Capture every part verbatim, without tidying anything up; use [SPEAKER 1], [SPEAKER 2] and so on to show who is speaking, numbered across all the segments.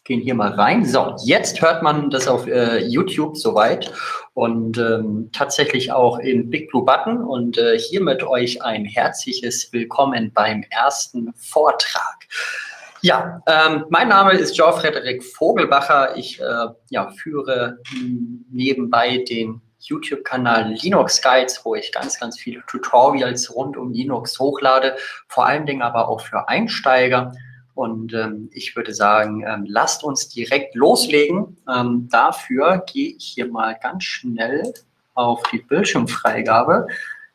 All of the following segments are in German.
[SPEAKER 1] gehen hier mal rein. So, jetzt hört man das auf äh, YouTube soweit und ähm, tatsächlich auch in Big Blue Button und äh, hiermit euch ein herzliches Willkommen beim ersten Vortrag. Ja, ähm, mein Name ist Jean-Frederik Vogelbacher. Ich äh, ja, führe nebenbei den YouTube-Kanal Linux Guides, wo ich ganz, ganz viele Tutorials rund um Linux hochlade, vor allen Dingen aber auch für Einsteiger. Und ähm, ich würde sagen, ähm, lasst uns direkt loslegen. Ähm, dafür gehe ich hier mal ganz schnell auf die Bildschirmfreigabe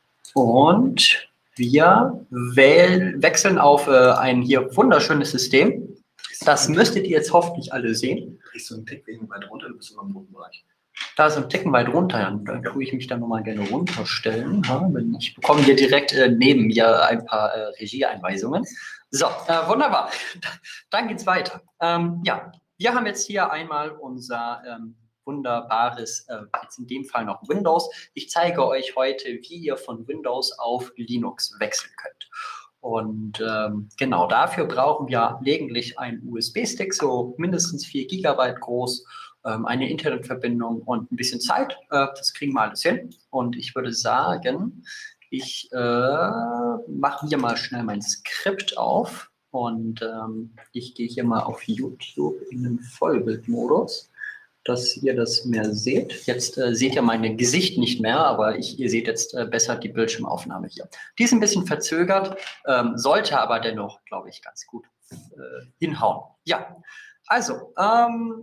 [SPEAKER 1] und wir wähl wechseln auf äh, ein hier wunderschönes System. Das müsstet ihr jetzt hoffentlich alle sehen.
[SPEAKER 2] Kriegst du einen Tick wegen weit runter, du bist immer im roten Bereich.
[SPEAKER 1] Da ist ein Ticken weit runter, da tue ich mich dann nochmal gerne runterstellen. Ich bekomme hier direkt äh, neben mir ein paar äh, Regieeinweisungen. So, äh, wunderbar. Dann geht's weiter. Ähm, ja, wir haben jetzt hier einmal unser ähm, wunderbares, äh, jetzt in dem Fall noch Windows. Ich zeige euch heute, wie ihr von Windows auf Linux wechseln könnt. Und ähm, genau dafür brauchen wir gelegentlich einen U S B-Stick, so mindestens vier Gigabyte groß, ähm, eine Internetverbindung und ein bisschen Zeit. Äh, das kriegen wir alles hin. Und ich würde sagen, ich äh, mache hier mal schnell mein Skript auf und ähm, ich gehe hier mal auf YouTube in den Vollbildmodus, dass ihr das mehr seht. Jetzt äh, seht ihr mein Gesicht nicht mehr, aber ich, ihr seht jetzt äh, besser die Bildschirmaufnahme hier. Die ist ein bisschen verzögert, ähm, sollte aber dennoch, glaube ich, ganz gut äh, hinhauen. Ja, also, ähm,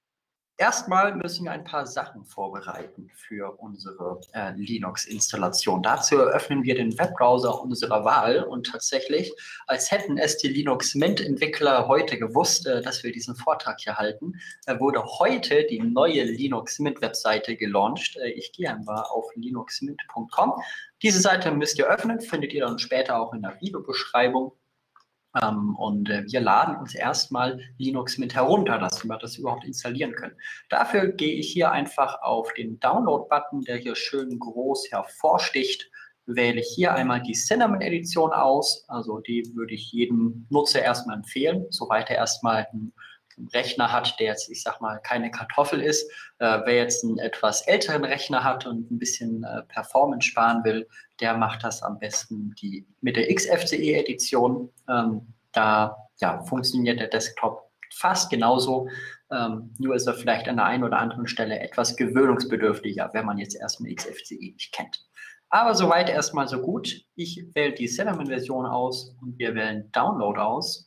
[SPEAKER 1] erstmal müssen wir ein paar Sachen vorbereiten für unsere äh, Linux-Installation. Dazu eröffnen wir den Webbrowser unserer Wahl und tatsächlich, als hätten es die Linux Mint-Entwickler heute gewusst, äh, dass wir diesen Vortrag hier halten, äh, wurde heute die neue Linux Mint-Webseite gelauncht. Äh, ich gehe einmal auf linux mint punkt com. Diese Seite müsst ihr öffnen, findet ihr dann später auch in der Videobeschreibung. Um, und äh, wir laden uns erstmal Linux Mint herunter, dass wir das überhaupt installieren können. Dafür gehe ich hier einfach auf den Download-Button, der hier schön groß hervorsticht, wähle hier einmal die Cinnamon-Edition aus. Also die würde ich jedem Nutzer erstmal empfehlen, soweit er erstmal einen Rechner hat, der jetzt, ich sag mal, keine Kartoffel ist. Äh, wer jetzt einen etwas älteren Rechner hat und ein bisschen äh, Performance sparen will, der macht das am besten die, mit der X F C E-Edition. Ähm, da ja, funktioniert der Desktop fast genauso, ähm, nur ist er vielleicht an der einen oder anderen Stelle etwas gewöhnungsbedürftiger, wenn man jetzt erstmal X F C E nicht kennt. Aber soweit erstmal so gut. Ich wähle die Cinnamon-Version aus und wir wählen Download aus.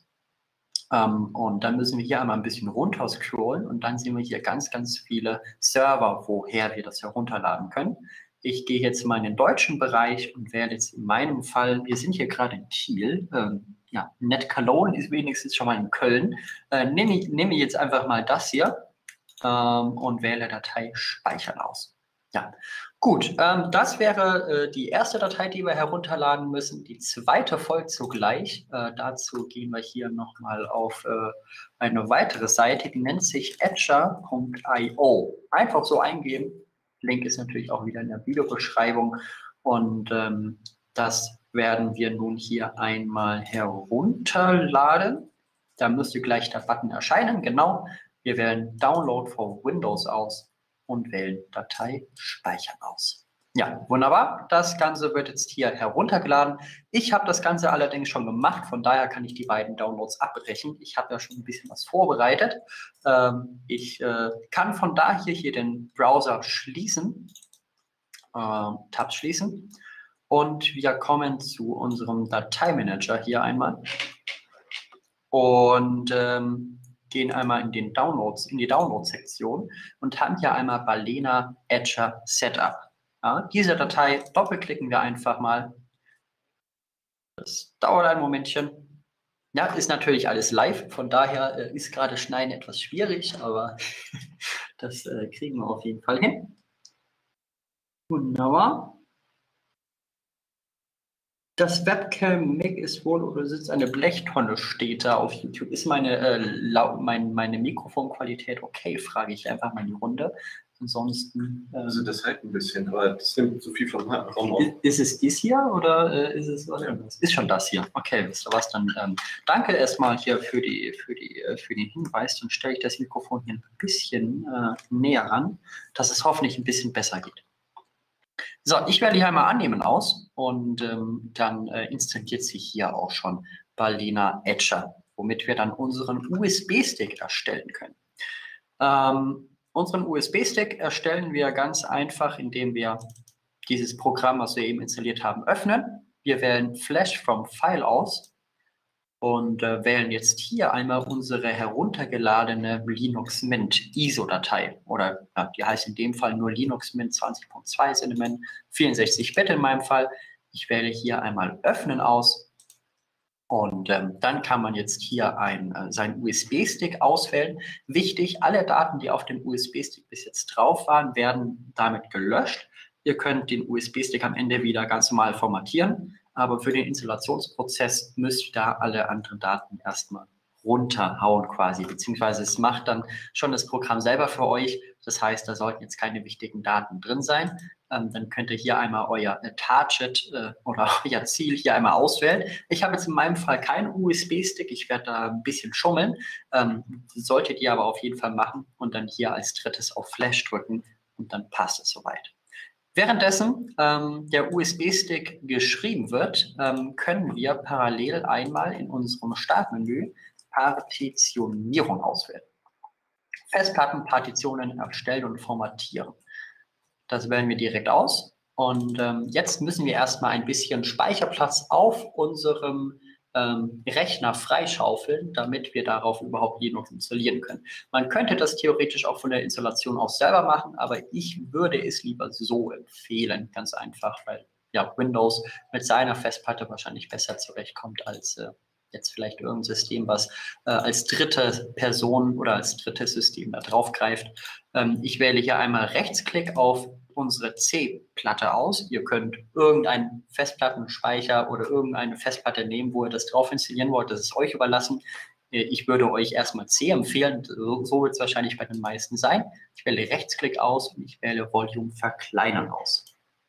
[SPEAKER 1] Um, und dann müssen wir hier einmal ein bisschen runter scrollen und dann sehen wir hier ganz, ganz viele Server, woher wir das herunterladen können. Ich gehe jetzt mal in den deutschen Bereich und wähle jetzt in meinem Fall, wir sind hier gerade in Kiel, ähm, ja, Net Cologne ist wenigstens schon mal in Köln, äh, nehme ich, nehme ich jetzt einfach mal das hier ähm, und wähle Datei speichern aus. Ja, gut, ähm, das wäre äh, die erste Datei, die wir herunterladen müssen. Die zweite folgt sogleich. Äh, dazu gehen wir hier nochmal auf äh, eine weitere Seite, die nennt sich etcher punkt i o. Einfach so eingeben. Link ist natürlich auch wieder in der Videobeschreibung. Und ähm, das werden wir nun hier einmal herunterladen. Da müsste gleich der Button erscheinen. Genau, wir wählen Download for Windows aus und wählen Datei speichern aus. Ja, wunderbar. Das Ganze wird jetzt hier heruntergeladen. Ich habe das Ganze allerdings schon gemacht, von daher kann ich die beiden Downloads abbrechen. Ich habe ja schon ein bisschen was vorbereitet. Ähm, ich äh, kann von daher hier den Browser schließen, äh, Tab schließen und wir kommen zu unserem Dateimanager hier einmal und ähm, gehen einmal in den Downloads, in die Download-Sektion und haben hier einmal Balena Etcher Setup. Ja, diese Datei doppelklicken wir einfach mal. Das dauert ein Momentchen. Ja, ist natürlich alles live, von daher äh, ist gerade Schneiden etwas schwierig, aber das äh, kriegen wir auf jeden Fall hin. Wunderbar. Das Webcam-Mic ist wohl oder sitzt eine Blechtonne, steht da auf YouTube. Ist meine, äh, mein, meine Mikrofonqualität okay, frage ich einfach mal in die Runde. Ansonsten. Ähm,
[SPEAKER 2] also das hält ein bisschen, aber das nimmt so viel vom Raum auf.
[SPEAKER 1] Ist es dies hier oder äh, ist es was anderes? Ist schon das hier. Okay, wisst ihr was? Dann ähm, danke erstmal hier für, die, für, die, äh, für den Hinweis. Dann stelle ich das Mikrofon hier ein bisschen äh, näher ran, dass es hoffentlich ein bisschen besser geht. So, ich werde hier einmal annehmen aus und ähm, dann äh, installiert sich hier auch schon Balena Etcher, womit wir dann unseren U S B-Stick erstellen können. Ähm, unseren U S B-Stick erstellen wir ganz einfach, indem wir dieses Programm, was wir eben installiert haben, öffnen. Wir wählen Flash from File aus und äh, wählen jetzt hier einmal unsere heruntergeladene Linux Mint I S O-Datei. Oder ja, die heißt in dem Fall nur Linux Mint zwanzig Punkt zwei Cinnamon, vierundsechzig Bit in meinem Fall. Ich wähle hier einmal Öffnen aus. Und ähm, dann kann man jetzt hier ein, äh, seinen U S B-Stick auswählen. Wichtig, alle Daten, die auf dem U S B-Stick bis jetzt drauf waren, werden damit gelöscht. Ihr könnt den U S B-Stick am Ende wieder ganz normal formatieren, aber für den Installationsprozess müsst ihr da alle anderen Daten erstmal runterhauen quasi, beziehungsweise es macht dann schon das Programm selber für euch. Das heißt, da sollten jetzt keine wichtigen Daten drin sein. Ähm, dann könnt ihr hier einmal euer äh, Target äh, oder euer Ziel hier einmal auswählen. Ich habe jetzt in meinem Fall keinen U S B-Stick. Ich werde da ein bisschen schummeln. Ähm, solltet ihr aber auf jeden Fall machen und dann hier als drittes auf Flash drücken und dann passt es soweit. Währenddessen ähm, der U S B-Stick geschrieben wird, ähm, können wir parallel einmal in unserem Startmenü Partitionierung auswählen. Festplattenpartitionen erstellen und formatieren. Das wählen wir direkt aus. Und ähm, jetzt müssen wir erstmal ein bisschen Speicherplatz auf unserem ähm, Rechner freischaufeln, damit wir darauf überhaupt Linux installieren können. Man könnte das theoretisch auch von der Installation aus selber machen, aber ich würde es lieber so empfehlen, ganz einfach, weil ja, Windows mit seiner Festplatte wahrscheinlich besser zurechtkommt als äh, jetzt vielleicht irgendein System, was äh, als dritte Person oder als drittes System da drauf greift. Ähm, ich wähle hier einmal Rechtsklick auf unsere C-Platte aus. Ihr könnt irgendeinen Festplattenspeicher oder irgendeine Festplatte nehmen, wo ihr das drauf installieren wollt. Das ist euch überlassen. Ich würde euch erstmal C empfehlen. So, so wird es wahrscheinlich bei den meisten sein. Ich wähle Rechtsklick aus und ich wähle Volume verkleinern aus.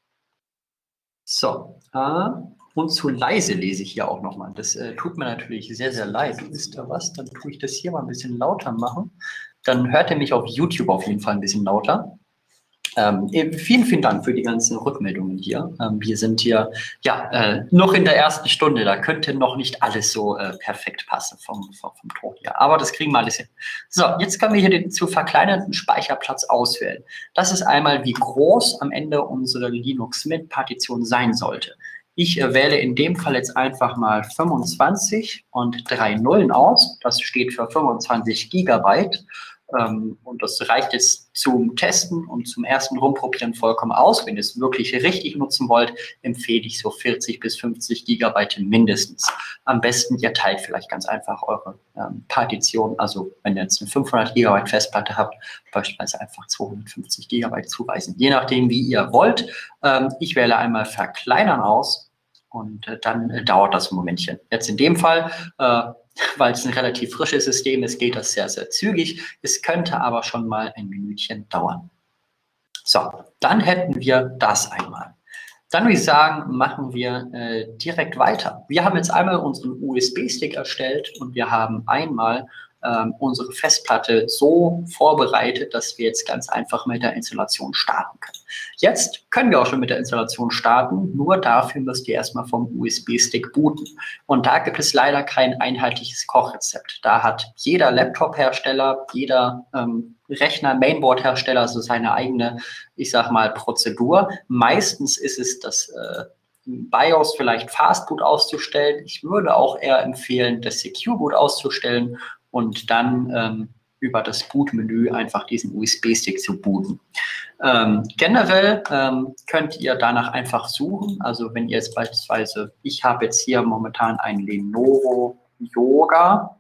[SPEAKER 1] So, äh, und zu leise lese ich hier auch nochmal. Das äh, tut mir natürlich sehr, sehr leid. Wisst ihr was? Dann tue ich das hier mal ein bisschen lauter machen. Dann hört ihr mich auf YouTube auf jeden Fall ein bisschen lauter. Ähm, vielen, vielen Dank für die ganzen Rückmeldungen hier. Ähm, wir sind hier ja äh, noch in der ersten Stunde. Da könnte noch nicht alles so äh, perfekt passen vom, vom, vom Ton her. Aber das kriegen wir alles hin. So, jetzt können wir hier den zu verkleinerten Speicherplatz auswählen. Das ist einmal, wie groß am Ende unsere Linux Mint Partition sein sollte. Ich äh, wähle in dem Fall jetzt einfach mal fünfundzwanzig und drei Nullen aus. Das steht für fünfundzwanzig Gigabyte. Ähm, und das reicht jetzt zum Testen und zum ersten Rumprobieren vollkommen aus. Wenn ihr es wirklich richtig nutzen wollt, empfehle ich so vierzig bis fünfzig Gigabyte mindestens. Am besten, ihr teilt vielleicht ganz einfach eure ähm, Partition. Also wenn ihr jetzt eine fünfhundert Gigabyte Festplatte habt, beispielsweise einfach zweihundertfünfzig Gigabyte zuweisen. Je nachdem, wie ihr wollt. Ähm, ich wähle einmal Verkleinern aus und äh, dann äh, dauert das ein Momentchen. Jetzt in dem Fall, äh, weil es ein relativ frisches System ist, geht das sehr, sehr zügig. Es könnte aber schon mal ein Minütchen dauern. So, dann hätten wir das einmal. Dann würde ich sagen, machen wir äh, direkt weiter. Wir haben jetzt einmal unseren U S B-Stick erstellt und wir haben einmal ähm, unsere Festplatte so vorbereitet, dass wir jetzt ganz einfach mit der Installation starten können. Jetzt können wir auch schon mit der Installation starten, nur dafür müsst ihr erstmal vom U S B-Stick booten. Und da gibt es leider kein einheitliches Kochrezept. Da hat jeder Laptop-Hersteller, jeder ähm, Rechner, Mainboard-Hersteller, also seine eigene, ich sag mal, Prozedur. Meistens ist es das äh, BIOS vielleicht Fastboot auszustellen. Ich würde auch eher empfehlen, das Secure Boot auszustellen und dann ähm, über das Bootmenü einfach diesen U S B-Stick zu booten. Ähm, generell ähm, könnt ihr danach einfach suchen. Also wenn ihr jetzt beispielsweise, ich habe jetzt hier momentan ein Lenovo Yoga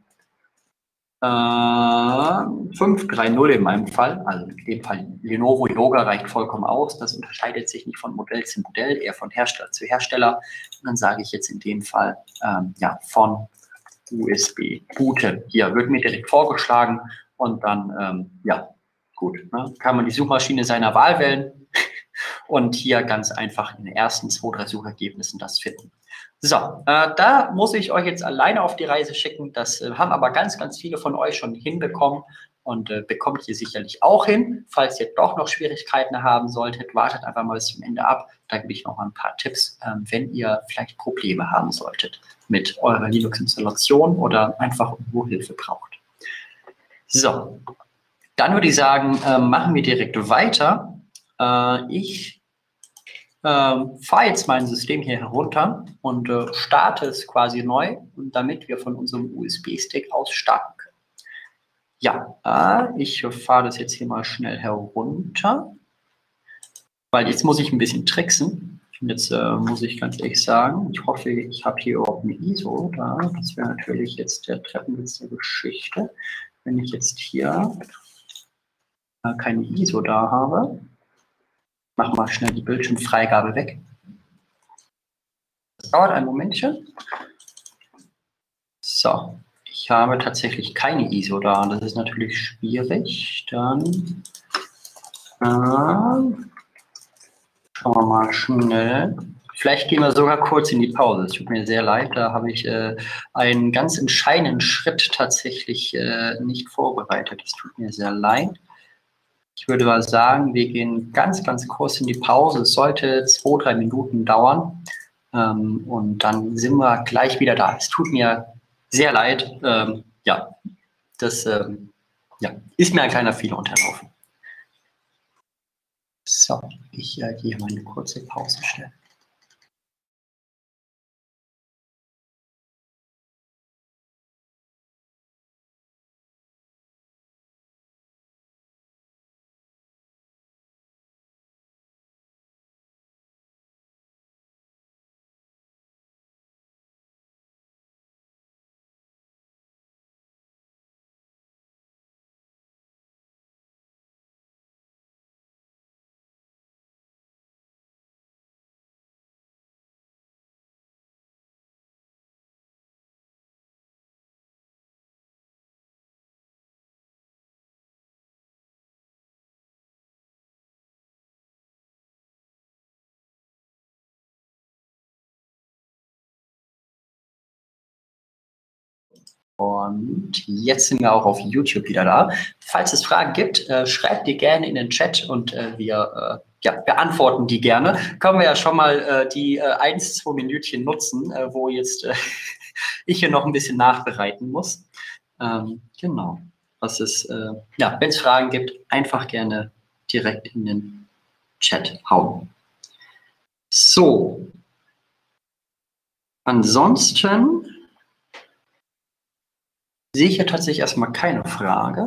[SPEAKER 1] äh, fünf drei null in meinem Fall. Also in dem Fall Lenovo Yoga reicht vollkommen aus. Das unterscheidet sich nicht von Modell zu Modell, eher von Hersteller zu Hersteller. Und dann sage ich jetzt in dem Fall ähm, ja, von U S B booten. Hier wird mir direkt vorgeschlagen und dann ähm, ja, gut. Ne? Kann man die Suchmaschine seiner Wahl wählen und hier ganz einfach in den ersten zwei, drei Suchergebnissen das finden. So, äh, da muss ich euch jetzt alleine auf die Reise schicken. Das äh, haben aber ganz, ganz viele von euch schon hinbekommen und äh, bekommt ihr sicherlich auch hin. Falls ihr doch noch Schwierigkeiten haben solltet, wartet einfach mal bis zum Ende ab. Da gebe ich noch mal ein paar Tipps, äh, wenn ihr vielleicht Probleme haben solltet mit eurer Linux-Installation oder einfach irgendwo Hilfe braucht. So, dann würde ich sagen, äh, machen wir direkt weiter. Äh, ich Ähm, fahre jetzt mein System hier herunter und äh, starte es quasi neu, damit wir von unserem U S B-Stick aus starten können. Ja, äh, ich fahre das jetzt hier mal schnell herunter, weil jetzt muss ich ein bisschen tricksen. Und jetzt äh, muss ich ganz ehrlich sagen, ich hoffe, ich habe hier überhaupt eine I S O da. Das wäre natürlich jetzt der Treppenwitz der Geschichte. Wenn ich jetzt hier äh, keine I S O da habe, machen wir schnell die Bildschirmfreigabe weg. Das dauert ein Momentchen. So, ich habe tatsächlich keine I S O da. Das ist natürlich schwierig. Dann äh, schauen wir mal schnell. Vielleicht gehen wir sogar kurz in die Pause. Es tut mir sehr leid. Da habe ich äh, einen ganz entscheidenden Schritt tatsächlich äh, nicht vorbereitet. Es tut mir sehr leid. Ich würde mal sagen, wir gehen ganz, ganz kurz in die Pause. Es sollte zwei, drei Minuten dauern. Ähm, und dann sind wir gleich wieder da. Es tut mir sehr leid. Ähm, ja, das ähm, ja, ist mir ein kleiner Fehler unterlaufen. So, ich äh, gehe mal eine kurze Pause stellen. Und jetzt sind wir auch auf YouTube wieder da. Falls es Fragen gibt, äh, schreibt die gerne in den Chat und äh, wir äh, ja, beantworten die gerne. Können wir ja schon mal äh, die äh, ein, zwei Minütchen nutzen, äh, wo jetzt äh, ich hier noch ein bisschen nachbereiten muss. Ähm, genau. Was ist, äh, ja, wenn es Fragen gibt, einfach gerne direkt in den Chat hauen. So. Ansonsten sehe ich hier tatsächlich erstmal keine Frage.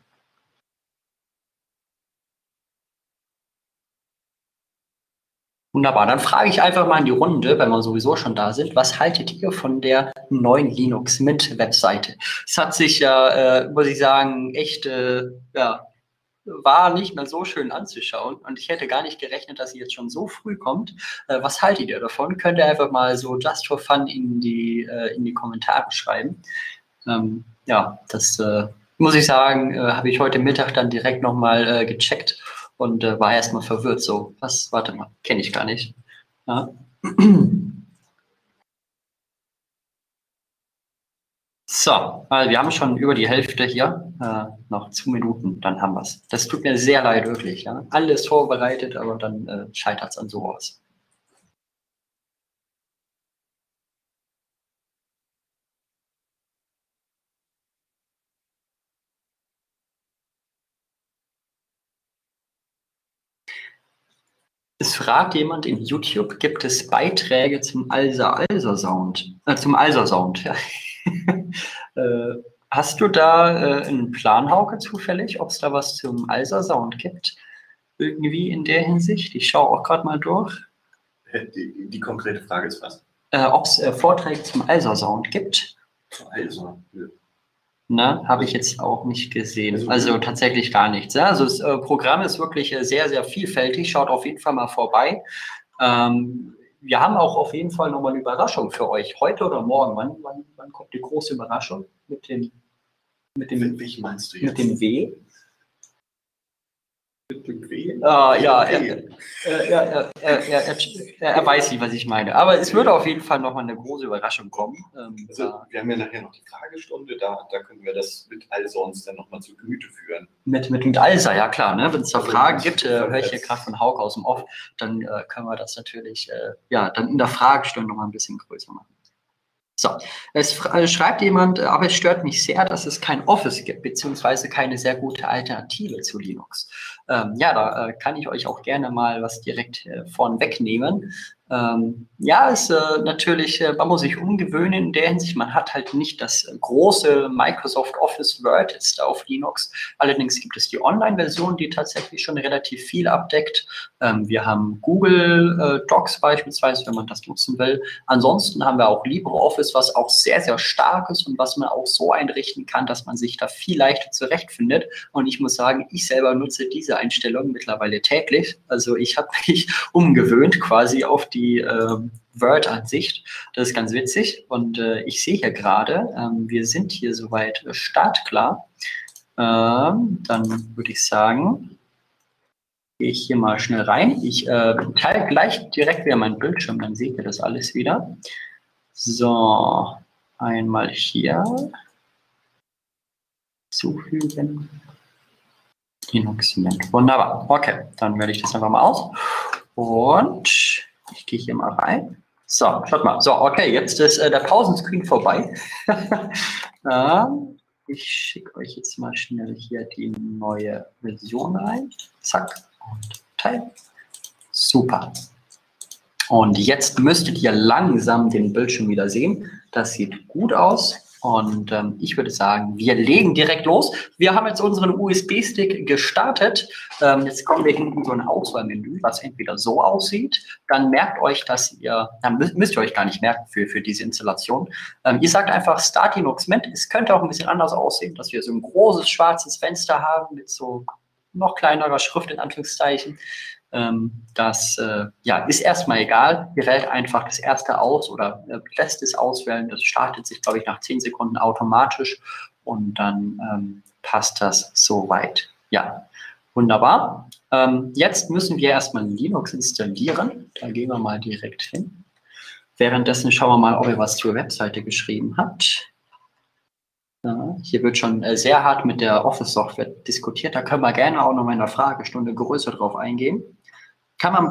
[SPEAKER 1] Wunderbar, dann frage ich einfach mal in die Runde, wenn wir sowieso schon da sind, was haltet ihr von der neuen Linux Mint Webseite? Es hat sich ja, äh, muss ich sagen, echt, äh, ja, war nicht mehr so schön anzuschauen und ich hätte gar nicht gerechnet, dass sie jetzt schon so früh kommt. Äh, was haltet ihr davon? Könnt ihr einfach mal so just for fun in die, äh, in die Kommentare schreiben. Ähm, ja, das äh, muss ich sagen, äh, habe ich heute Mittag dann direkt nochmal äh, gecheckt und äh, war erstmal verwirrt. So, was, warte mal, kenne ich gar nicht. Ja. So, also wir haben schon über die Hälfte hier. Äh, noch zwei Minuten, dann haben wir es. Das tut mir sehr leid, wirklich. Ja. Alles vorbereitet, aber dann äh, scheitert es an sowas. Es fragt jemand in YouTube, gibt es Beiträge zum Alsa-Alsa-Sound? Äh, zum Alsa-Sound, ja. äh, hast du da äh, einen Plan, Hauke, zufällig, ob es da was zum Alsa-Sound gibt? Irgendwie in der Hinsicht? Ich schaue auch gerade mal durch.
[SPEAKER 2] Die, die konkrete Frage ist was?
[SPEAKER 1] Äh, ob es äh, Vorträge zum Alsa-Sound gibt?
[SPEAKER 2] Also, ja.
[SPEAKER 1] Ne, habe ich jetzt auch nicht gesehen. Also tatsächlich gar nichts. Ja? Also das äh, Programm ist wirklich äh, sehr, sehr vielfältig. Schaut auf jeden Fall mal vorbei. Ähm, wir haben auch auf jeden Fall nochmal eine Überraschung für euch. Heute oder morgen. Wann, wann, wann kommt die große Überraschung mit dem, mit dem,
[SPEAKER 2] Welchen meinst du jetzt?
[SPEAKER 1] mit dem W?
[SPEAKER 2] Bequem?
[SPEAKER 1] Ah, ja, er, er, er, er, er, er weiß nicht, was ich meine. Aber es würde auf jeden Fall nochmal eine große Überraschung kommen. Ähm,
[SPEAKER 2] Also, wir haben ja nachher noch die Fragestunde, da, da können wir das mit Alsa uns dann nochmal zu Gemüte führen.
[SPEAKER 1] Mit, mit, mit Alsa, ja klar. Ne? Wenn es da
[SPEAKER 2] Also,
[SPEAKER 1] Fragen gibt, äh,
[SPEAKER 2] ich glaub,
[SPEAKER 1] höre ich hier
[SPEAKER 2] das-
[SPEAKER 1] gerade von Hauke aus dem Off, dann äh, können wir das natürlich äh, ja, dann in der Fragestunde nochmal ein bisschen größer machen. So, es fr- äh, schreibt jemand, äh, aber es stört mich sehr, dass es kein Office gibt, beziehungsweise keine sehr gute Alternative zu Linux. Ähm, ja, da äh, kann ich euch auch gerne mal was direkt äh, vorn wegnehmen. Ähm, ja, ist äh, natürlich, äh, man muss sich umgewöhnen in der Hinsicht, man hat halt nicht das äh, große Microsoft Office Word jetzt auf Linux. Allerdings gibt es die Online-Version, die tatsächlich schon relativ viel abdeckt. Ähm, wir haben Google äh, Docs beispielsweise, wenn man das nutzen will. Ansonsten haben wir auch LibreOffice, was auch sehr, sehr stark ist und was man auch so einrichten kann, dass man sich da viel leichter zurechtfindet. Und ich muss sagen, ich selber nutze diese Einstellung mittlerweile täglich. Also ich habe mich umgewöhnt quasi auf die äh, Word-Ansicht. Das ist ganz witzig. Und äh, ich sehe hier gerade, ähm, wir sind hier soweit äh, startklar. Ähm, dann würde ich sagen, gehe ich hier mal schnell rein. Ich äh, teile gleich direkt wieder meinen Bildschirm, dann seht ihr das alles wieder. So, einmal hier zufügen. Linux Mint. Wunderbar. Okay, dann wähle ich das einfach mal aus. Und ich gehe hier mal rein. So, schaut mal. So, okay, jetzt ist äh, der Pausenscreen vorbei. ähm, ich schicke euch jetzt mal schnell hier die neue Version rein. Zack. Und Teil. Super. Und jetzt müsstet ihr langsam den Bildschirm wieder sehen. Das sieht gut aus. Und ähm, ich würde sagen, wir legen direkt los. Wir haben jetzt unseren U S B-Stick gestartet. Ähm, jetzt kommen wir hinten so ein Auswahlmenü, was entweder so aussieht. Dann merkt euch, dass ihr, dann müsst, müsst ihr euch gar nicht merken für, für diese Installation. Ähm, ihr sagt einfach Start Linux Mint. Es könnte auch ein bisschen anders aussehen, dass wir so ein großes schwarzes Fenster haben mit so noch kleinerer Schrift in Anführungszeichen. Ähm, das äh, ja, ist erstmal egal. Ihr wählt einfach das erste aus oder äh, lässt es auswählen. Das startet sich, glaube ich, nach zehn Sekunden automatisch und dann ähm, passt das soweit. Ja, wunderbar. Ähm, jetzt müssen wir erstmal Linux installieren. Da gehen wir mal direkt hin. Währenddessen schauen wir mal, ob ihr was zur Webseite geschrieben habt. Ja, hier wird schon äh, sehr hart mit der Office-Software diskutiert. Da können wir gerne auch noch mal in der Fragestunde größer drauf eingehen. Kann man.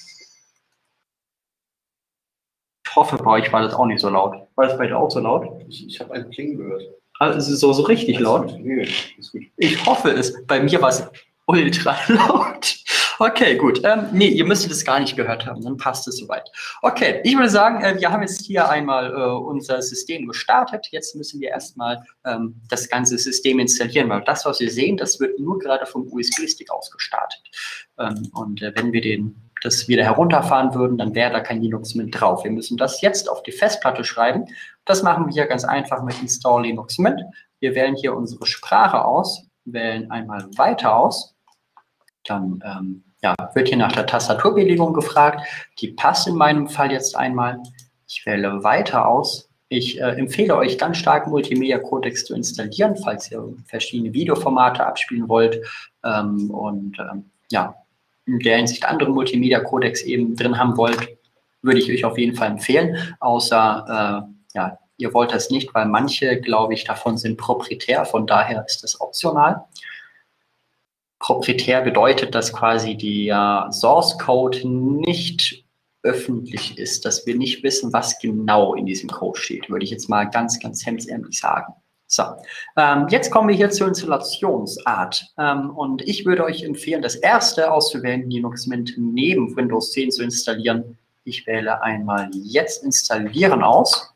[SPEAKER 1] Ich hoffe, bei euch war das auch nicht so laut. War das bei dir auch so laut?
[SPEAKER 2] Ich, ich habe einen Kling gehört.
[SPEAKER 1] Also es ist so, so richtig
[SPEAKER 2] Alles
[SPEAKER 1] laut?
[SPEAKER 2] gut. Nee, ist gut.
[SPEAKER 1] Ich hoffe es. Bei mir war es ultra laut. Okay, gut. Ähm, nee, ihr müsstet es gar nicht gehört haben, dann passt es soweit. Okay, ich würde sagen, äh, wir haben jetzt hier einmal äh, unser System gestartet. Jetzt müssen wir erstmal ähm, das ganze System installieren, weil das, was wir sehen, das wird nur gerade vom U S B-Stick aus gestartet. Ähm, und äh, wenn wir den, das wieder herunterfahren würden, dann wäre da kein Linux Mint drauf. Wir müssen das jetzt auf die Festplatte schreiben. Das machen wir hier ganz einfach mit Install Linux Mint. Wir wählen hier unsere Sprache aus, wählen einmal Weiter aus. Dann ähm, ja, wird hier nach der Tastaturbelegung gefragt. Die passt in meinem Fall jetzt einmal. Ich wähle Weiter aus. Ich äh, empfehle euch ganz stark, Multimedia Codecs zu installieren, falls ihr verschiedene Videoformate abspielen wollt. Ähm, und ähm, ja, in der Hinsicht andere Multimedia Codecs eben drin haben wollt, würde ich euch auf jeden Fall empfehlen. Außer, äh, ja, ihr wollt das nicht, weil manche, glaube ich, davon sind proprietär. Von daher ist das optional. Proprietär bedeutet, dass quasi der äh, Source Code nicht öffentlich ist, dass wir nicht wissen, was genau in diesem Code steht, würde ich jetzt mal ganz, ganz hemdsärmlich sagen. So, ähm, jetzt kommen wir hier zur Installationsart. Ähm, und ich würde euch empfehlen, das erste auszuwählen, Linux Mint neben Windows zehn zu installieren. Ich wähle einmal jetzt installieren aus.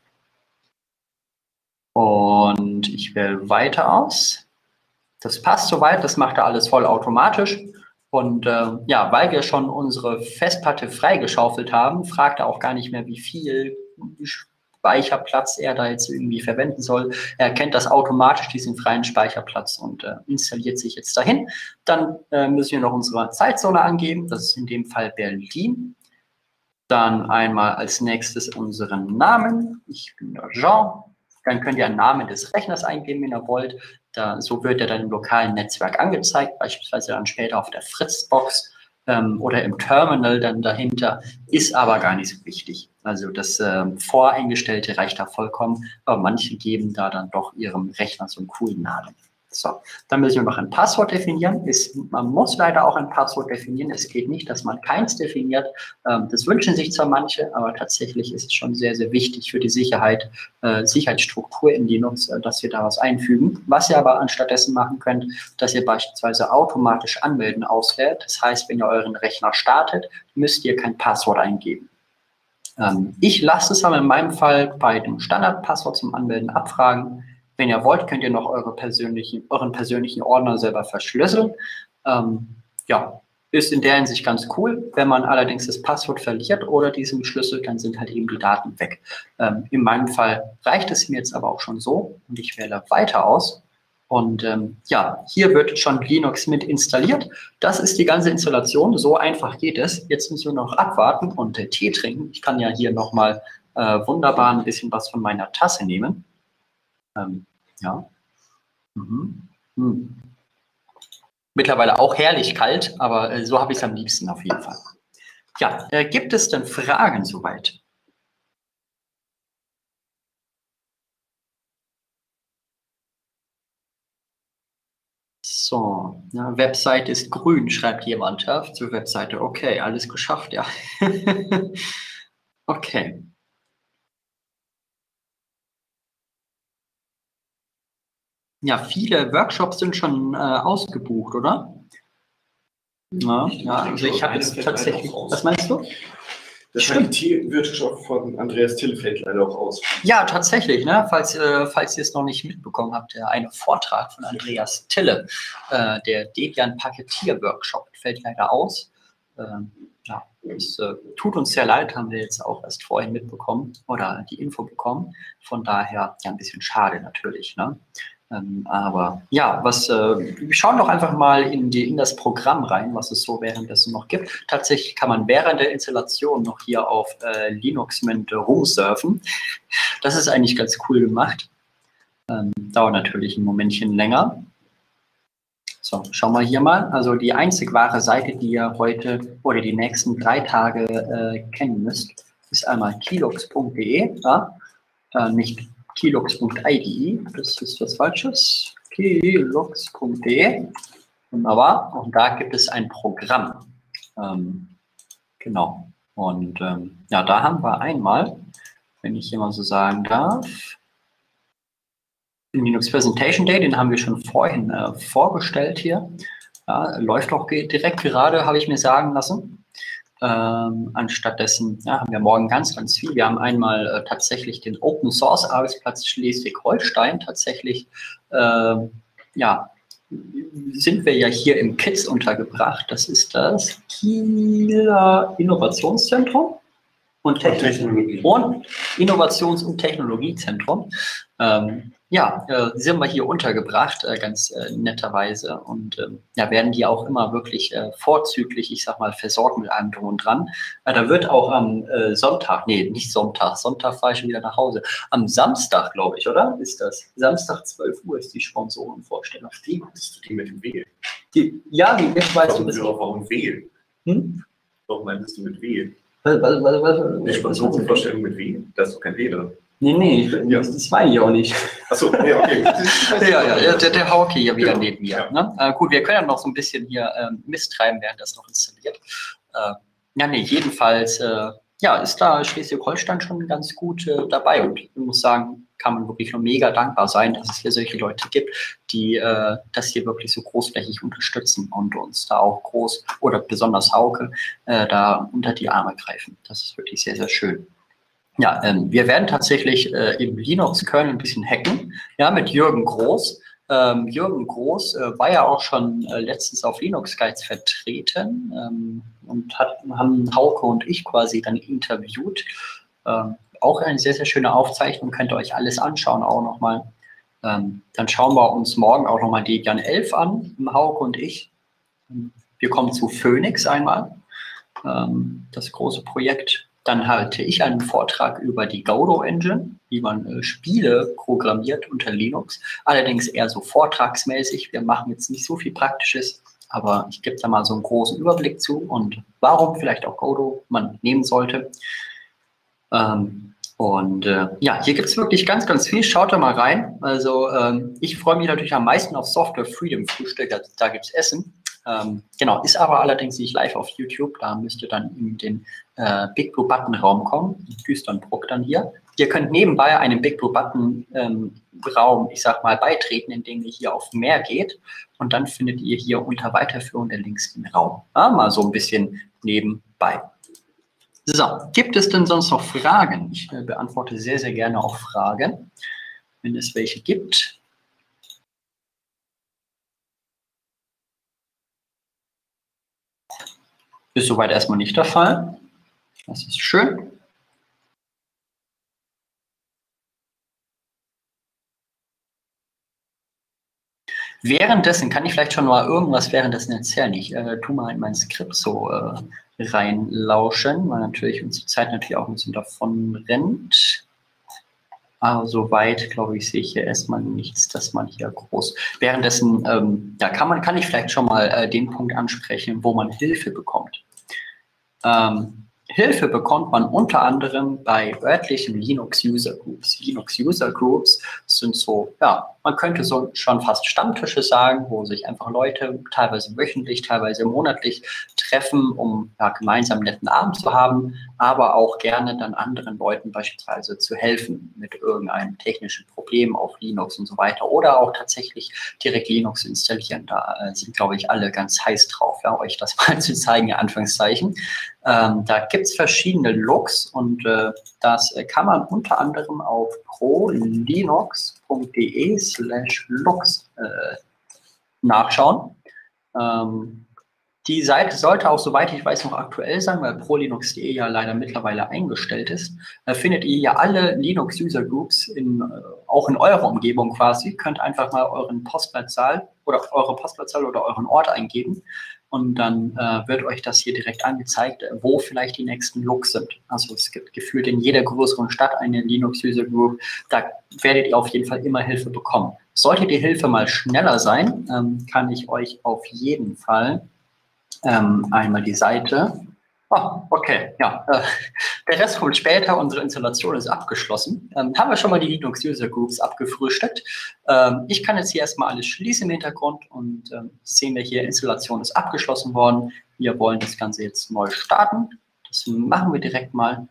[SPEAKER 1] Und ich wähle weiter aus. Das passt soweit, das macht er alles voll automatisch. Und äh, ja, weil wir schon unsere Festplatte freigeschaufelt haben, fragt er auch gar nicht mehr, wie viel Speicherplatz er da jetzt irgendwie verwenden soll. Er erkennt das automatisch, diesen freien Speicherplatz, und äh, installiert sich jetzt dahin. Dann äh, müssen wir noch unsere Zeitzone angeben, das ist in dem Fall Berlin. Dann einmal als nächstes unseren Namen. Ich bin der Jean. Dann könnt ihr einen Namen des Rechners eingeben, wenn ihr wollt. Da, so wird er dann im lokalen Netzwerk angezeigt, beispielsweise dann später auf der Fritzbox ähm, oder im Terminal dann dahinter, ist aber gar nicht so wichtig. Also das ähm, Voreingestellte reicht da vollkommen, aber manche geben da dann doch ihrem Rechner so einen coolen Namen. So, dann müssen wir noch ein Passwort definieren. Ist, man muss leider auch ein Passwort definieren. Es geht nicht, dass man keins definiert. Ähm, das wünschen sich zwar manche, aber tatsächlich ist es schon sehr, sehr wichtig für die Sicherheit, äh, Sicherheitsstruktur in Linux, äh, dass wir da was einfügen. Was ihr aber anstattdessen machen könnt, dass ihr beispielsweise automatisch Anmelden auswählt. Das heißt, wenn ihr euren Rechner startet, müsst ihr kein Passwort eingeben. Ähm, ich lasse es aber in meinem Fall bei dem Standardpasswort zum Anmelden abfragen. Wenn ihr wollt, könnt ihr noch eure persönlichen, euren persönlichen Ordner selber verschlüsseln. Ähm, ja, ist in der Hinsicht ganz cool. Wenn man allerdings das Passwort verliert oder diesen Schlüssel, dann sind halt eben die Daten weg. Ähm, in meinem Fall reicht es mir jetzt aber auch schon so und ich wähle weiter aus. Und ähm, ja, hier wird schon Linux mit installiert. Das ist die ganze Installation. So einfach geht es. Jetzt müssen wir noch abwarten und äh, Tee trinken. Ich kann ja hier nochmal äh, wunderbar ein bisschen was von meiner Tasse nehmen. Ähm, ja. Mhm. Mhm. Mittlerweile auch herrlich kalt, aber äh, so habe ich es am liebsten auf jeden Fall. Ja, äh, gibt es denn Fragen soweit? So, ja, Website ist grün, schreibt jemand ja, zur Webseite. Okay, alles geschafft, ja. Okay. Ja, viele Workshops sind schon äh, ausgebucht, oder? Ja, ja, also ich habe jetzt tatsächlich. Was meinst du?
[SPEAKER 2] Das I T-Workshop von Andreas Tille fällt leider auch aus.
[SPEAKER 1] Ja, tatsächlich, ne? Falls, äh, falls ihr es noch nicht mitbekommen habt, der eine Vortrag von Andreas Tille, äh, der Debian-Paketier-Workshop, fällt leider aus. Ähm, ja, es äh, tut uns sehr leid, haben wir jetzt auch erst vorhin mitbekommen oder die Info bekommen. Von daher ja ein bisschen schade natürlich, ne? Ähm, aber ja, was, äh, wir schauen doch einfach mal in, die, in das Programm rein, was es so währenddessen noch gibt. Tatsächlich kann man während der Installation noch hier auf äh, Linux Mint rumsurfen. Das ist eigentlich ganz cool gemacht. Ähm, dauert natürlich ein Momentchen länger. So, schauen wir hier mal. Also die einzig wahre Seite, die ihr heute oder die nächsten drei Tage äh, kennen müsst, ist einmal kilux punkt de, ja? äh, nicht kilux punkt I D E, das ist was Falsches. kilux punkt de, wunderbar. Und da gibt es ein Programm. Ähm, genau. Und ähm, ja, da haben wir einmal, wenn ich hier mal so sagen darf, den Linux Presentation Day, den haben wir schon vorhin äh, vorgestellt hier. Ja, läuft auch direkt gerade, habe ich mir sagen lassen. Ähm, anstattdessen ja, haben wir morgen ganz, ganz viel. Wir haben einmal äh, tatsächlich den Open Source Arbeitsplatz Schleswig-Holstein. Tatsächlich, äh, ja, sind wir ja hier im K I Z untergebracht. Das ist das Kieler Innovationszentrum und, Technologie. und Innovations- und Technologiezentrum. Ähm, ja, äh, sind wir hier untergebracht, äh, ganz äh, netterweise und ähm, ja, werden die auch immer wirklich äh, vorzüglich, ich sag mal, versorgt mit allem drum und dran. Äh, da wird auch am äh, Sonntag, nee, nicht Sonntag, Sonntag fahre ich schon wieder nach Hause, am Samstag, glaube ich, oder? Ist das? Samstag zwölf Uhr ist die Sponsorenvorstellung.
[SPEAKER 2] Wie meinst du die mit dem W?
[SPEAKER 1] Die, ja, wie weißt
[SPEAKER 2] warum,
[SPEAKER 1] du das?
[SPEAKER 2] Warum W?
[SPEAKER 1] Hm?
[SPEAKER 2] Warum meintest du mit W?
[SPEAKER 1] Was, was, was, was,
[SPEAKER 2] Die Sponsorenvorstellung mit W? Da ist doch kein W drin.
[SPEAKER 1] Nee, nee, ja. das, das meine ich auch nicht.
[SPEAKER 2] Achso, ja, okay.
[SPEAKER 1] ja, ja, ja, der, der Hauke hier wieder
[SPEAKER 2] genau.
[SPEAKER 1] neben mir.
[SPEAKER 2] Ja.
[SPEAKER 1] Ne? Äh, gut, wir können ja noch so ein bisschen hier ähm, Mist treiben, während das noch installiert. Äh, ja, nee, jedenfalls äh, ja, ist da Schleswig-Holstein schon ganz gut äh, dabei. Und ich muss sagen, kann man wirklich nur mega dankbar sein, dass es hier solche Leute gibt, die äh, das hier wirklich so großflächig unterstützen und uns da auch groß oder besonders Hauke äh, da unter die Arme greifen. Das ist wirklich sehr, sehr schön. Ja, ähm, wir werden tatsächlich äh, im Linux-Kernel ein bisschen hacken, ja, mit Jürgen Groß. Ähm, Jürgen Groß äh, war ja auch schon äh, letztens auf Linux Guides vertreten ähm, und hat, haben Hauke und ich quasi dann interviewt. Ähm, auch eine sehr, sehr schöne Aufzeichnung, könnt ihr euch alles anschauen auch nochmal. Ähm, dann schauen wir uns morgen auch nochmal Debian elf an, Hauke und ich. Wir kommen zu Phoenix einmal, ähm, das große Projekt. Dann halte ich einen Vortrag über die Godot Engine, wie man äh, Spiele programmiert unter Linux. Allerdings eher so vortragsmäßig. Wir machen jetzt nicht so viel Praktisches, aber ich gebe da mal so einen großen Überblick zu und warum vielleicht auch Godot man nehmen sollte. Ähm, und äh, ja, hier gibt es wirklich ganz, ganz viel. Schaut da mal rein. Also ähm, ich freue mich natürlich am meisten auf Software Freedom Frühstück. Da, da gibt es Essen. Ähm, genau, ist aber allerdings nicht live auf YouTube. Da müsst ihr dann in den äh, Big Blue Button Raum kommen. Düsternbruck dann hier. Ihr könnt nebenbei einem Big Blue Button ähm, Raum, ich sag mal, beitreten, indem ihr hier auf Mehr geht. Und dann findet ihr hier unter Weiterführung der Links den Raum. Ja, mal so ein bisschen nebenbei. So, gibt es denn sonst noch Fragen? Ich äh, beantworte sehr, sehr gerne auch Fragen, wenn es welche gibt. Ist soweit erstmal nicht der Fall. Das ist schön. Währenddessen kann ich vielleicht schon mal irgendwas währenddessen erzählen. Ich äh, tue mal in mein Skript so äh, reinlauschen, weil natürlich unsere Zeit natürlich auch ein bisschen davon rennt. Aber soweit, glaube ich, sehe ich hier erstmal nichts, dass man hier groß. Währenddessen, ähm, ja, kann man, kann ich vielleicht schon mal äh, den Punkt ansprechen, wo man Hilfe bekommt. Ähm, Hilfe bekommt man unter anderem bei örtlichen Linux User Groups. Linux User Groups sind so, ja, man könnte so schon fast Stammtische sagen, wo sich einfach Leute teilweise wöchentlich, teilweise monatlich treffen, um ja, gemeinsam einen netten Abend zu haben, aber auch gerne dann anderen Leuten beispielsweise zu helfen mit irgendeinem technischen Problem auf Linux und so weiter oder auch tatsächlich direkt Linux installieren. Da äh, sind, glaube ich, alle ganz heiß drauf, ja, euch das mal zu zeigen, in Anführungszeichen. Ähm, da gibt es verschiedene Looks und äh, das äh, kann man unter anderem auf prolinux.de slash looks äh, nachschauen. Ähm, die Seite sollte auch, soweit ich weiß, noch aktuell sein, weil prolinux.de ja leider mittlerweile eingestellt ist. Da findet ihr ja alle Linux User Groups in, äh, auch in eurer Umgebung quasi. Könnt einfach mal euren Postleitzahl oder eure Postleitzahl oder euren Ort eingeben. Und dann äh, wird euch das hier direkt angezeigt, wo vielleicht die nächsten Looks sind. Also es gibt gefühlt in jeder größeren Stadt eine Linux-User Group. Da werdet ihr auf jeden Fall immer Hilfe bekommen. Sollte die Hilfe mal schneller sein, ähm, kann ich euch auf jeden Fall ähm, einmal die Seite... Oh, okay, ja. Äh, der Rest kommt später. Unsere Installation ist abgeschlossen. Ähm, haben wir schon mal die Linux User Groups abgefrühstückt. Ähm, ich kann jetzt hier erstmal alles schließen im Hintergrund und ähm, sehen wir hier, Installation ist abgeschlossen worden. Wir wollen das Ganze jetzt neu starten. Das machen wir direkt mal.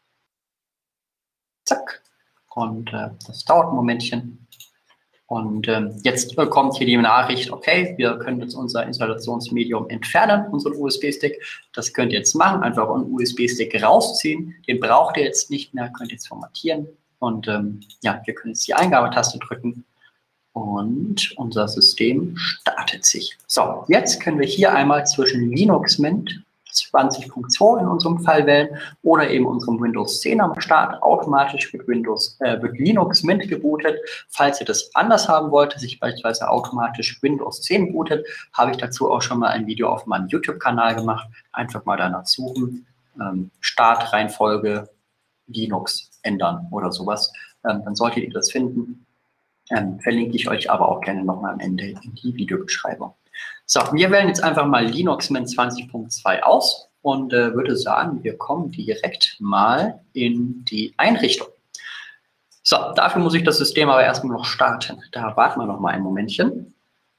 [SPEAKER 1] Zack. Und äh, das dauert ein Momentchen. Und ähm, jetzt äh, kommt hier die Nachricht, okay, wir können jetzt unser Installationsmedium entfernen, unseren U S B-Stick. Das könnt ihr jetzt machen, einfach einen U S B-Stick rausziehen. Den braucht ihr jetzt nicht mehr, könnt ihr jetzt formatieren. Und ähm, ja, wir können jetzt die Eingabetaste drücken und unser System startet sich. So, jetzt können wir hier einmal zwischen Linux Mint zwanzig Punkt zwei in unserem Fall wählen oder eben unserem Windows zehn am Start. Automatisch wird, Windows, äh, wird Linux Mint gebootet. Falls ihr das anders haben wollt, dass sich beispielsweise automatisch Windows zehn bootet, habe ich dazu auch schon mal ein Video auf meinem YouTube-Kanal gemacht. Einfach mal danach suchen. Ähm, Start, Reihenfolge, Linux ändern oder sowas. Ähm, dann solltet ihr das finden. Ähm, verlinke ich euch aber auch gerne nochmal am Ende in die Videobeschreibung. So, wir wählen jetzt einfach mal Linux Mint zwanzig Punkt zwei aus und äh, würde sagen, wir kommen direkt mal in die Einrichtung. So, dafür muss ich das System aber erstmal noch starten. Da warten wir noch mal ein Momentchen.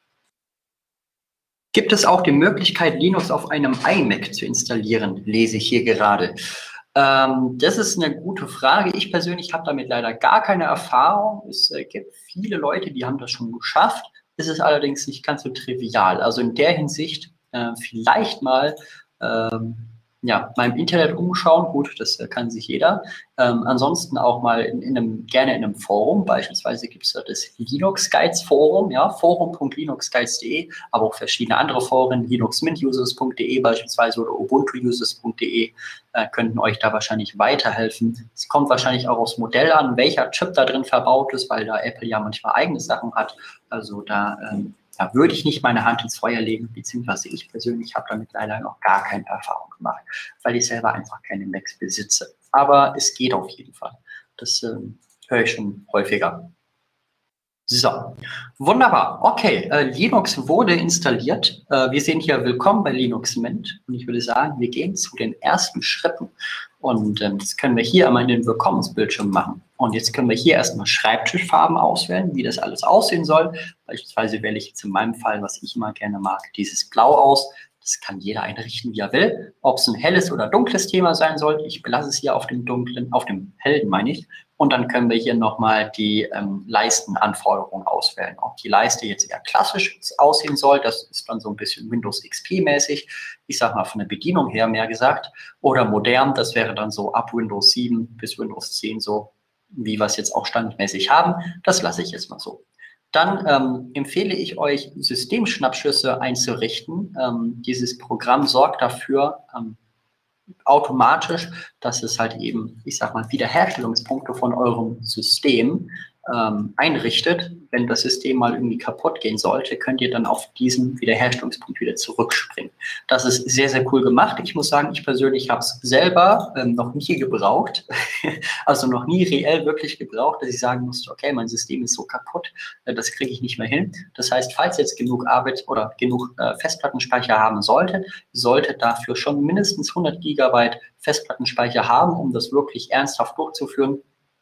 [SPEAKER 1] Gibt es auch die Möglichkeit, Linux auf einem iMac zu installieren, lese ich hier gerade. Ähm, das ist eine gute Frage. Ich persönlich habe damit leider gar keine Erfahrung. Es äh, gibt viele Leute, die haben das schon geschafft. Es ist allerdings nicht ganz so trivial. Also in der Hinsicht äh, vielleicht mal ähm, ja, mal im Internet umschauen. Gut, das äh, kann sich jeder. Ähm, ansonsten auch mal in, in einem, gerne in einem Forum. Beispielsweise gibt es da das Linux Guides Forum, ja, forum punkt linux guides punkt de, aber auch verschiedene andere Foren, linux mint users punkt de beispielsweise oder ubuntu users punkt de äh, könnten euch da wahrscheinlich weiterhelfen. Es kommt wahrscheinlich auch aufs Modell an, welcher Chip da drin verbaut ist, weil da Apple ja manchmal eigene Sachen hat. Also da ähm, da würde ich nicht meine Hand ins Feuer legen, beziehungsweise ich persönlich habe damit leider noch gar keine Erfahrung gemacht, weil ich selber einfach keine Macs besitze. Aber es geht auf jeden Fall. Das äh, höre ich schon häufiger. So, wunderbar. Okay, äh, Linux wurde installiert. Äh, wir sehen hier Willkommen bei Linux Mint. Und ich würde sagen, wir gehen zu den ersten Schritten. Und ähm, das können wir hier einmal in den Willkommensbildschirm machen. Und jetzt können wir hier erstmal Schreibtischfarben auswählen, wie das alles aussehen soll. Beispielsweise wähle ich jetzt in meinem Fall, was ich immer gerne mag, dieses Blau aus. Das kann jeder einrichten, wie er will. Ob es ein helles oder dunkles Thema sein soll, ich belasse es hier auf dem dunklen, auf dem hellen, meine ich. Und dann können wir hier nochmal die ähm, Leistenanforderungen auswählen. Ob die Leiste jetzt eher klassisch aussehen soll, das ist dann so ein bisschen Windows X P-mäßig. Ich sage mal von der Bedienung her mehr gesagt. Oder modern, das wäre dann so ab Windows sieben bis Windows zehn so, wie wir es jetzt auch standardmäßig haben. Das lasse ich jetzt mal so. Dann ähm, empfehle ich euch, Systemschnappschüsse einzurichten. Ähm, dieses Programm sorgt dafür, ähm, automatisch, dass es halt eben, ich sag mal, Wiederherstellungspunkte von eurem System ähm, einrichtet. Wenn das System mal irgendwie kaputt gehen sollte, könnt ihr dann auf diesen Wiederherstellungspunkt wieder zurückspringen. Das ist sehr, sehr cool gemacht. Ich muss sagen, ich persönlich habe es selber ähm, noch nie gebraucht, also noch nie reell wirklich gebraucht, dass ich sagen musste, okay, mein System ist so kaputt, äh, das kriege ich nicht mehr hin. Das heißt, falls ihr jetzt genug Arbeit oder genug äh, Festplattenspeicher haben solltet, solltet dafür schon mindestens hundert Gigabyte Festplattenspeicher haben, um das wirklich ernsthaft durchzuführen.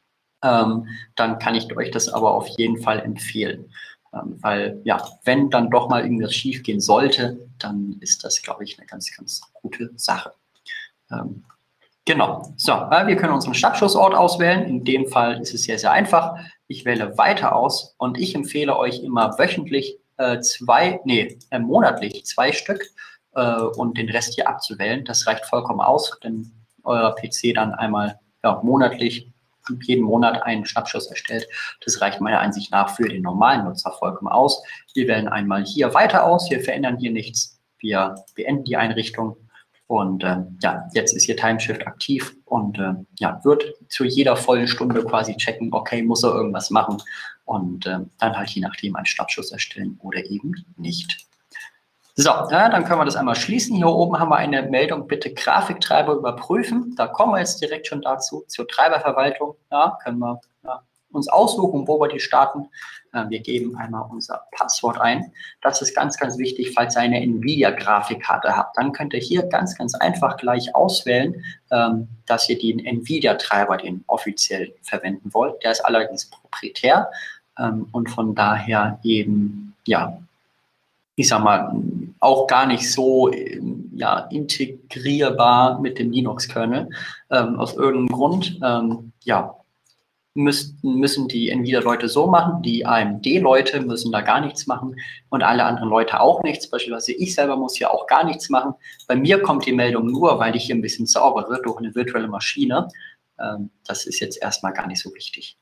[SPEAKER 1] Ähm, dann kann ich euch das aber auf jeden Fall empfehlen. Ähm, weil, ja, wenn dann doch mal irgendwas schief gehen sollte, dann ist das, glaube ich, eine ganz, ganz gute Sache. Ähm, genau. So, äh, wir können unseren Schnappschussort auswählen. In dem Fall ist es sehr, sehr einfach. Ich wähle Weiter aus und ich empfehle euch immer wöchentlich äh, zwei, nee, äh, monatlich zwei Stück äh, und den Rest hier abzuwählen. Das reicht vollkommen aus, denn euer P C dann einmal ja, monatlich jeden Monat einen Schnappschuss erstellt. Das reicht meiner Ansicht nach für den normalen Nutzer vollkommen aus. Wir wählen einmal hier Weiter aus, wir verändern hier nichts, wir beenden die Einrichtung und äh, ja, jetzt ist hier Timeshift aktiv und äh, ja, wird zu jeder vollen Stunde quasi checken, okay, muss er irgendwas machen und äh, dann halt je nachdem einen Schnappschuss erstellen oder eben nicht. So, ja, dann können wir das einmal schließen. Hier oben haben wir eine Meldung, bitte Grafiktreiber überprüfen. Da kommen wir jetzt direkt schon dazu, zur Treiberverwaltung. Ja, können wir ja, uns aussuchen, wo wir die starten. Äh, wir geben einmal unser Passwort ein. Das ist ganz, ganz wichtig, falls ihr eine Nvidia-Grafikkarte habt. Dann könnt ihr hier ganz, ganz einfach gleich auswählen, ähm, dass ihr den Nvidia-Treiber, den offiziell verwenden wollt. Der ist allerdings proprietär ähm, und von daher eben, ja, ich sag mal, auch gar nicht so ja, integrierbar mit dem Linux-Kernel. Ähm, aus irgendeinem Grund ähm, ja, müssten, müssen die Nvidia-Leute so machen, die A M D-Leute müssen da gar nichts machen und alle anderen Leute auch nichts. Beispielsweise ich selber muss hier auch gar nichts machen. Bei mir kommt die Meldung nur, weil ich hier ein bisschen zaubere durch eine virtuelle Maschine. Ähm, das ist jetzt erstmal gar nicht so wichtig.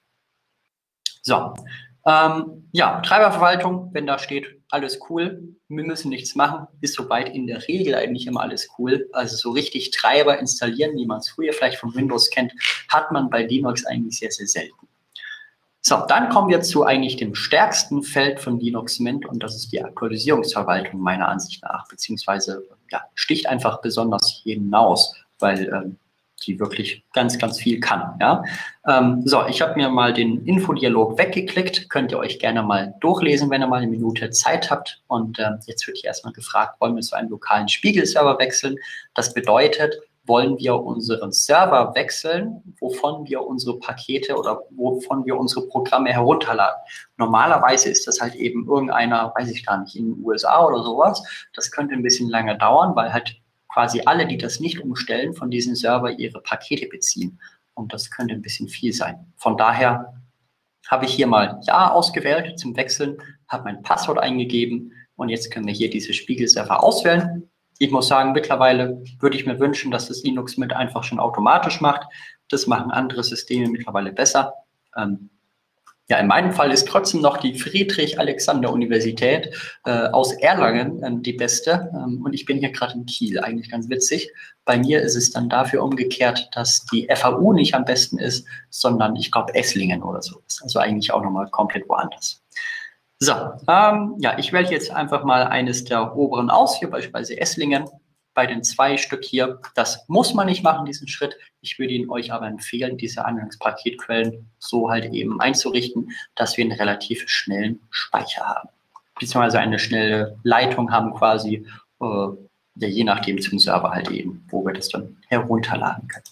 [SPEAKER 1] So. Ähm, ja, Treiberverwaltung, wenn da steht, alles cool, wir müssen nichts machen, ist soweit in der Regel eigentlich immer alles cool. Also so richtig Treiber installieren, wie man es früher vielleicht von Windows kennt, hat man bei Linux eigentlich sehr, sehr selten. So, dann kommen wir zu eigentlich dem stärksten Feld von Linux Mint und das ist die Aktualisierungsverwaltung meiner Ansicht nach, beziehungsweise ja, sticht einfach besonders hinaus, weil ähm, die wirklich ganz, ganz viel kann. Ja? Ähm, so, ich habe mir mal den Infodialog weggeklickt. Könnt ihr euch gerne mal durchlesen, wenn ihr mal eine Minute Zeit habt. Und äh, jetzt wird hier erstmal gefragt, wollen wir zu einem lokalen Spiegelserver wechseln? Das bedeutet, wollen wir unseren Server wechseln, wovon wir unsere Pakete oder wovon wir unsere Programme herunterladen. Normalerweise ist das halt eben irgendeiner, weiß ich gar nicht, in den U S A oder sowas. Das könnte ein bisschen lange dauern, weil halt quasi alle, die das nicht umstellen, von diesem Server ihre Pakete beziehen. Und das könnte ein bisschen viel sein. Von daher habe ich hier mal Ja ausgewählt zum Wechseln, habe mein Passwort eingegeben und jetzt können wir hier diese Spiegelserver auswählen. Ich muss sagen, mittlerweile würde ich mir wünschen, dass das Linux Mint einfach schon automatisch macht. Das machen andere Systeme mittlerweile besser. Ähm, Ja, in meinem Fall ist trotzdem noch die Friedrich-Alexander-Universität äh, aus Erlangen äh, die beste. Ähm, und ich bin hier gerade in Kiel, eigentlich ganz witzig. Bei mir ist es dann dafür umgekehrt, dass die F A U nicht am besten ist, sondern ich glaube Esslingen oder so ist. Also eigentlich auch nochmal komplett woanders. So, ähm, ja, ich wähle jetzt einfach mal eines der oberen aus, hier beispielsweise Esslingen. Bei den zwei Stück hier, das muss man nicht machen, diesen Schritt. Ich würde Ihnen euch aber empfehlen, diese Anwendungspaketquellen so halt eben einzurichten, dass wir einen relativ schnellen Speicher haben. Beziehungsweise eine schnelle Leitung haben quasi, äh, ja, je nachdem zum Server halt eben, wo wir das dann herunterladen können.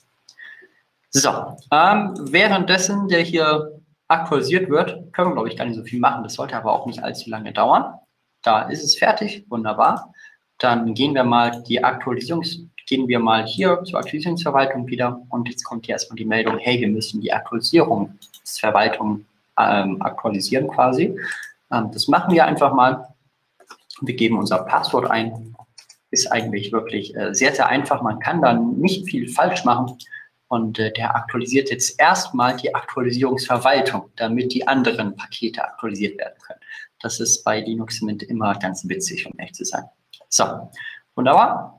[SPEAKER 1] So, ähm, währenddessen der hier aktualisiert wird, können wir, glaube ich, gar nicht so viel machen. Das sollte aber auch nicht allzu lange dauern. Da ist es fertig, wunderbar. Dann gehen wir mal die Aktualisierung, gehen wir mal hier zur Aktualisierungsverwaltung wieder und jetzt kommt hier erstmal die Meldung, hey, wir müssen die Aktualisierungsverwaltung ähm, aktualisieren quasi. Ähm, das machen wir einfach mal. Wir geben unser Passwort ein. Ist eigentlich wirklich äh, sehr, sehr einfach. Man kann dann nicht viel falsch machen. Und äh, der aktualisiert jetzt erstmal die Aktualisierungsverwaltung, damit die anderen Pakete aktualisiert werden können. Das ist bei Linux Mint immer ganz witzig, um ehrlich zu sein. So, wunderbar.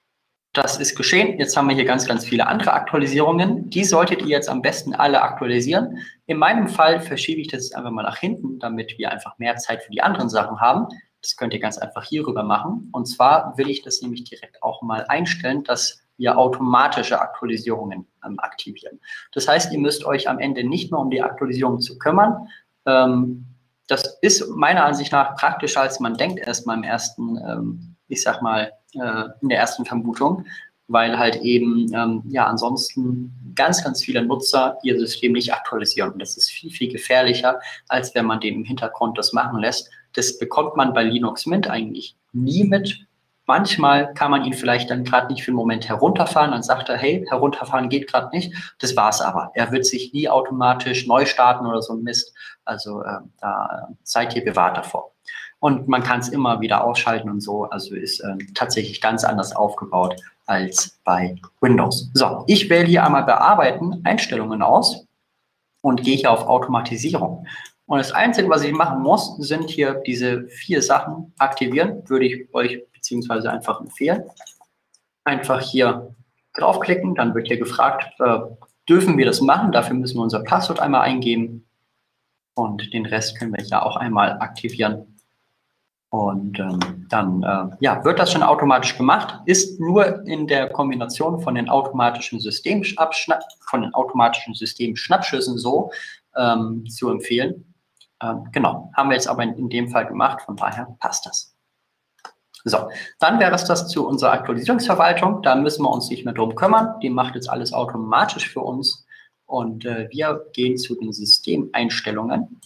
[SPEAKER 1] Das ist geschehen. Jetzt haben wir hier ganz, ganz viele andere Aktualisierungen. Die solltet ihr jetzt am besten alle aktualisieren. In meinem Fall verschiebe ich das einfach mal nach hinten, damit wir einfach mehr Zeit für die anderen Sachen haben. Das könnt ihr ganz einfach hierüber machen. Und zwar will ich das nämlich direkt auch mal einstellen, dass wir automatische Aktualisierungen ähm, aktivieren. Das heißt, ihr müsst euch am Ende nicht mehr um die Aktualisierung zu kümmern. Ähm, das ist meiner Ansicht nach praktischer, als man denkt, erstmal im ersten, ähm, ich sag mal, äh, in der ersten Vermutung, weil halt eben, ähm, ja, ansonsten ganz, ganz viele Nutzer ihr System nicht aktualisieren. Und das ist viel, viel gefährlicher, als wenn man den im Hintergrund das machen lässt. Das bekommt man bei Linux Mint eigentlich nie mit. Manchmal kann man ihn vielleicht dann gerade nicht für einen Moment herunterfahren, dann sagt er, hey, herunterfahren geht gerade nicht. Das war's aber. Er wird sich nie automatisch neu starten oder so ein Mist. Also äh, da seid ihr bewahrt davor. Und man kann es immer wieder ausschalten und so. Also ist äh, tatsächlich ganz anders aufgebaut als bei Windows. So, ich wähle hier einmal Bearbeiten, Einstellungen aus und gehe hier auf Automatisierung. Und das Einzige, was ich machen muss, sind hier diese vier Sachen aktivieren, würde ich euch beziehungsweise einfach empfehlen. Einfach hier draufklicken, dann wird hier gefragt, äh, dürfen wir das machen? Dafür müssen wir unser Passwort einmal eingeben und den Rest können wir ja auch einmal aktivieren. Und ähm, dann äh, ja, wird das schon automatisch gemacht, ist nur in der Kombination von den automatischen Systemschnapp von den automatischen Systemschnappschüssen so ähm, zu empfehlen. Ähm, genau, haben wir jetzt aber in, in dem Fall gemacht, von daher passt das. So, dann wäre es das zu unserer Aktualisierungsverwaltung. Da müssen wir uns nicht mehr drum kümmern. Die macht jetzt alles automatisch für uns. Und äh, wir gehen zu den Systemeinstellungen.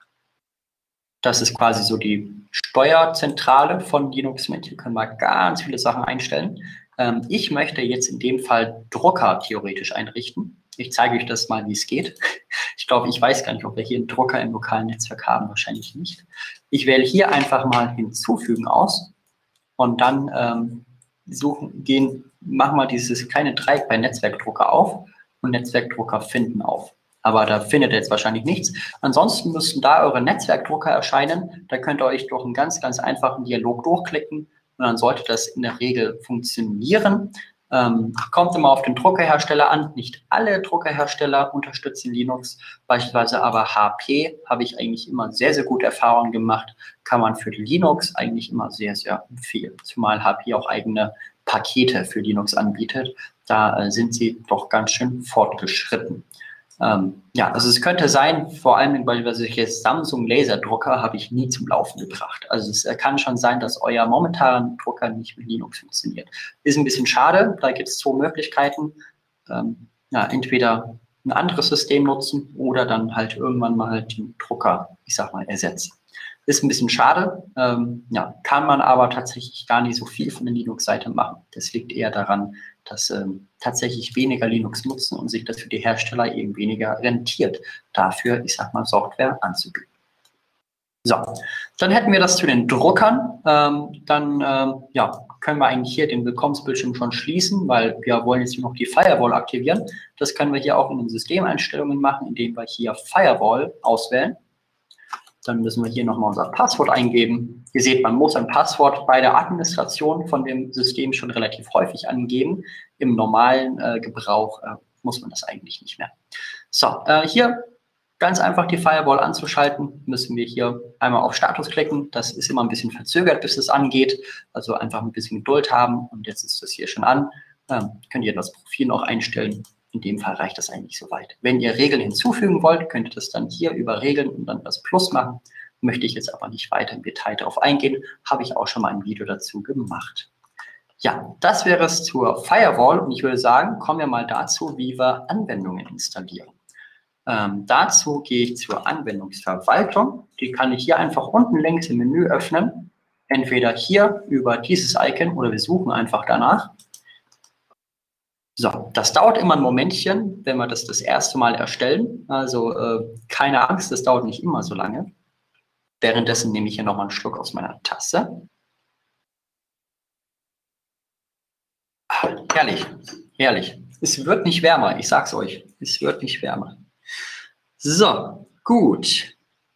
[SPEAKER 1] Das ist quasi so die Steuerzentrale von Linux Mint. Hier können wir ganz viele Sachen einstellen. Ähm, ich möchte jetzt in dem Fall Drucker theoretisch einrichten. Ich zeige euch das mal, wie es geht. Ich glaube, ich weiß gar nicht, ob wir hier einen Drucker im lokalen Netzwerk haben. Wahrscheinlich nicht. Ich wähle hier einfach mal hinzufügen aus. Und dann ähm, suchen, gehen, machen wir dieses kleine Dreieck bei Netzwerkdrucker auf und Netzwerkdrucker finden auf. Aber da findet ihr jetzt wahrscheinlich nichts. Ansonsten müssten da eure Netzwerkdrucker erscheinen. Da könnt ihr euch durch einen ganz, ganz einfachen Dialog durchklicken und dann sollte das in der Regel funktionieren. Ähm, kommt immer auf den Druckerhersteller an. Nicht alle Druckerhersteller unterstützen Linux, beispielsweise aber H P habe ich eigentlich immer sehr, sehr gute Erfahrungen gemacht. Kann man für Linux eigentlich immer sehr, sehr empfehlen. Zumal H P auch eigene Pakete für Linux anbietet. Da äh, sind sie doch ganz schön fortgeschritten. Ähm, ja, also es könnte sein, vor allem bei solche Samsung Laserdrucker habe ich nie zum Laufen gebracht. Also es kann schon sein, dass euer momentaner Drucker nicht mit Linux funktioniert. Ist ein bisschen schade, da gibt es zwei Möglichkeiten. Ähm, ja, entweder ein anderes System nutzen oder dann halt irgendwann mal den Drucker, ich sag mal, ersetzen. Ist ein bisschen schade, ähm, ja, kann man aber tatsächlich gar nicht so viel von der Linux-Seite machen. Das liegt eher daran, dass ähm, tatsächlich weniger Linux nutzen und sich das für die Hersteller eben weniger rentiert, dafür, ich sag mal, Software anzubieten. So, dann hätten wir das zu den Druckern. Ähm, dann ähm, ja, können wir eigentlich hier den Willkommensbildschirm schon schließen, weil wir wollen jetzt nur noch die Firewall aktivieren. Das können wir hier auch in den Systemeinstellungen machen, indem wir hier Firewall auswählen. Dann müssen wir hier nochmal unser Passwort eingeben. Ihr seht, man muss ein Passwort bei der Administration von dem System schon relativ häufig angeben. Im normalen äh, Gebrauch äh, muss man das eigentlich nicht mehr. So, äh, hier ganz einfach die Firewall anzuschalten, müssen wir hier einmal auf Status klicken. Das ist immer ein bisschen verzögert, bis es angeht. Also einfach ein bisschen Geduld haben. Und jetzt ist das hier schon an. Ähm, könnt ihr das Profil noch einstellen. In dem Fall reicht das eigentlich soweit. Wenn ihr Regeln hinzufügen wollt, könnt ihr das dann hier über Regeln und dann das Plus machen. Möchte ich jetzt aber nicht weiter im Detail darauf eingehen. Habe ich auch schon mal ein Video dazu gemacht. Ja, das wäre es zur Firewall. Und ich würde sagen, kommen wir mal dazu, wie wir Anwendungen installieren. Ähm, dazu gehe ich zur Anwendungsverwaltung. Die kann ich hier einfach unten links im Menü öffnen. Entweder hier über dieses Icon oder wir suchen einfach danach. So, das dauert immer ein Momentchen, wenn wir das das erste Mal erstellen. Also äh, keine Angst, das dauert nicht immer so lange. Währenddessen nehme ich hier nochmal einen Schluck aus meiner Tasse. Ah, herrlich, herrlich. Es wird nicht wärmer, ich sag's euch. Es wird nicht wärmer. So, gut.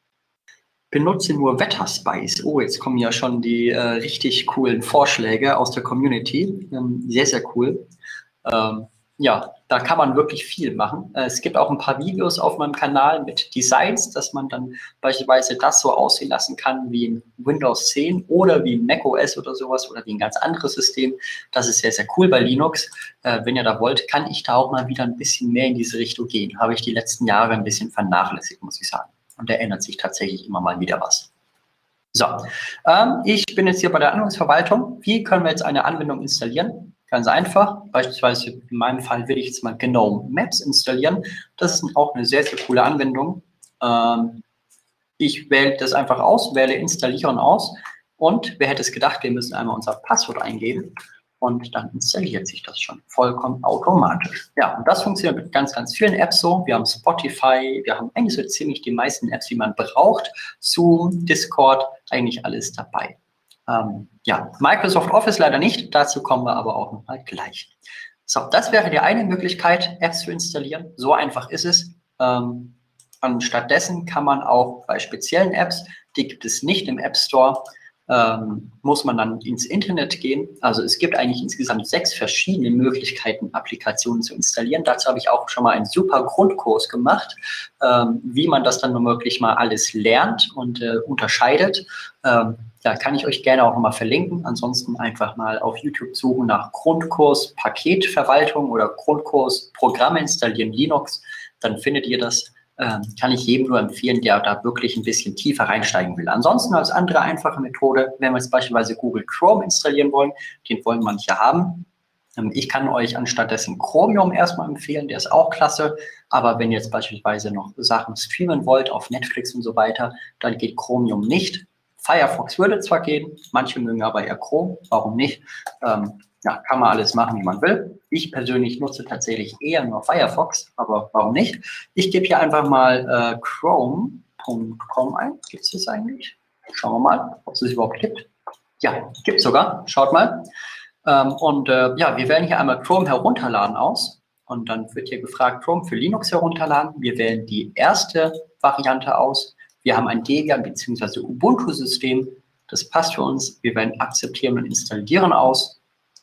[SPEAKER 1] Benutze nur Wetterspice. Oh, jetzt kommen ja schon die äh, richtig coolen Vorschläge aus der Community. Ähm, sehr, sehr cool. Ähm, ja, da kann man wirklich viel machen. Äh, es gibt auch ein paar Videos auf meinem Kanal mit Designs, dass man dann beispielsweise das so aussehen lassen kann wie in Windows zehn oder wie in macOS oder sowas oder wie ein ganz anderes System. Das ist sehr, sehr cool bei Linux. Äh, wenn ihr da wollt, kann ich da auch mal wieder ein bisschen mehr in diese Richtung gehen. Habe ich die letzten Jahre ein bisschen vernachlässigt, muss ich sagen. Und da ändert sich tatsächlich immer mal wieder was. So, ähm, ich bin jetzt hier bei der Anwendungsverwaltung. Wie können wir jetzt eine Anwendung installieren? Ganz einfach. Beispielsweise in meinem Fall will ich jetzt mal GNOME Maps installieren. Das ist auch eine sehr, sehr coole Anwendung. Ähm, ich wähle das einfach aus, wähle Installieren aus. Und wer hätte es gedacht, wir müssen einmal unser Passwort eingeben. Und dann installiert sich das schon vollkommen automatisch. Ja, und das funktioniert mit ganz, ganz vielen Apps so. Wir haben Spotify, wir haben eigentlich so ziemlich die meisten Apps, die man braucht. Zoom, Discord, eigentlich alles dabei. Ähm, ja, Microsoft Office leider nicht, dazu kommen wir aber auch noch mal gleich. So, das wäre die eine Möglichkeit, Apps zu installieren. So einfach ist es. Ähm, anstattdessen kann man auch bei speziellen Apps, die gibt es nicht im App Store, ähm, muss man dann ins Internet gehen. Also es gibt eigentlich insgesamt sechs verschiedene Möglichkeiten, Applikationen zu installieren. Dazu habe ich auch schon mal einen super Grundkurs gemacht, ähm, wie man das dann womöglich mal alles lernt und äh, unterscheidet. Ähm, da kann ich euch gerne auch nochmal verlinken. Ansonsten einfach mal auf YouTube suchen nach Grundkurs Paketverwaltung oder Grundkurs Programme installieren Linux. Dann findet ihr das. Ähm, kann ich jedem nur empfehlen, der da wirklich ein bisschen tiefer reinsteigen will. Ansonsten als andere einfache Methode, wenn wir jetzt beispielsweise Google Chrome installieren wollen, den wollen manche haben. Ähm, ich kann euch anstattdessen Chromium erstmal empfehlen, der ist auch klasse. Aber wenn ihr jetzt beispielsweise noch Sachen streamen wollt auf Netflix und so weiter, dann geht Chromium nicht. Firefox würde zwar gehen, manche mögen aber eher Chrome, warum nicht? Ähm, ja, kann man alles machen, wie man will. Ich persönlich nutze tatsächlich eher nur Firefox, aber warum nicht? Ich gebe hier einfach mal äh, chrome punkt com ein. Gibt es das eigentlich? Schauen wir mal, ob es das überhaupt gibt. Ja, gibt es sogar. Schaut mal. Ähm, und äh, ja, wir wählen hier einmal Chrome herunterladen aus. Und dann wird hier gefragt, Chrome für Linux herunterladen. Wir wählen die erste Variante aus. Wir haben ein Debian bzw. Ubuntu-System. Das passt für uns. Wir wählen akzeptieren und installieren aus.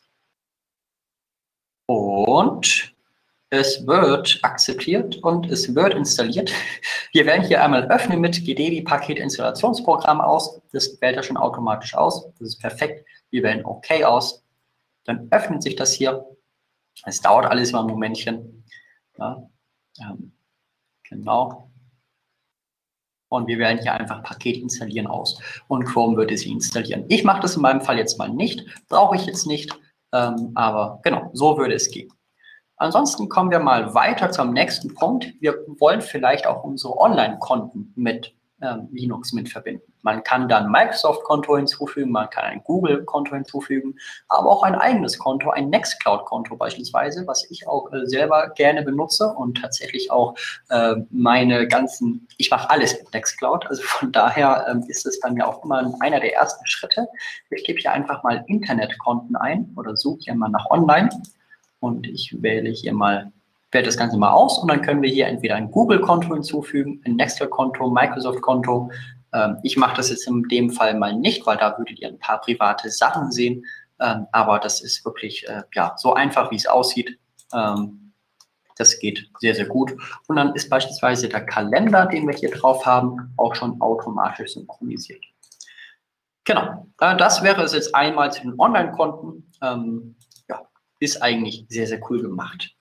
[SPEAKER 1] Und es wird akzeptiert und es wird installiert. Wir wählen hier einmal öffnen mit G D B Paket-Installationsprogramm aus. Das wählt er schon automatisch aus. Das ist perfekt. Wir wählen OK aus. Dann öffnet sich das hier. Es dauert alles mal ein Momentchen. Ja, ähm, genau. Und wir wählen hier einfach Paket installieren aus. Und Chrome würde sie installieren. Ich mache das in meinem Fall jetzt mal nicht. Brauche ich jetzt nicht. Ähm, aber genau, so würde es gehen. Ansonsten kommen wir mal weiter zum nächsten Punkt. Wir wollen vielleicht auch unsere Online-Konten mit ähm, Linux mit verbinden. Man kann dann ein Microsoft-Konto hinzufügen, man kann ein Google-Konto hinzufügen, aber auch ein eigenes Konto, ein Nextcloud-Konto beispielsweise, was ich auch äh, selber gerne benutze und tatsächlich auch äh, meine ganzen, ich mache alles mit Nextcloud, also von daher äh, ist es bei mir auch immer einer der ersten Schritte. Ich gebe hier einfach mal Internetkonten ein oder suche hier mal nach Online. Und ich wähle hier mal, wähle das Ganze mal aus und dann können wir hier entweder ein Google-Konto hinzufügen, ein Nextcloud-Konto, Microsoft-Konto. Ähm, ich mache das jetzt in dem Fall mal nicht, weil da würdet ihr ein paar private Sachen sehen. Ähm, aber das ist wirklich äh, ja, so einfach, wie es aussieht. Ähm, das geht sehr, sehr gut. Und dann ist beispielsweise der Kalender, den wir hier drauf haben, auch schon automatisch synchronisiert. Genau, äh, das wäre es jetzt einmal zu den Online-Konten. Ähm, ja, ist eigentlich sehr, sehr cool gemacht.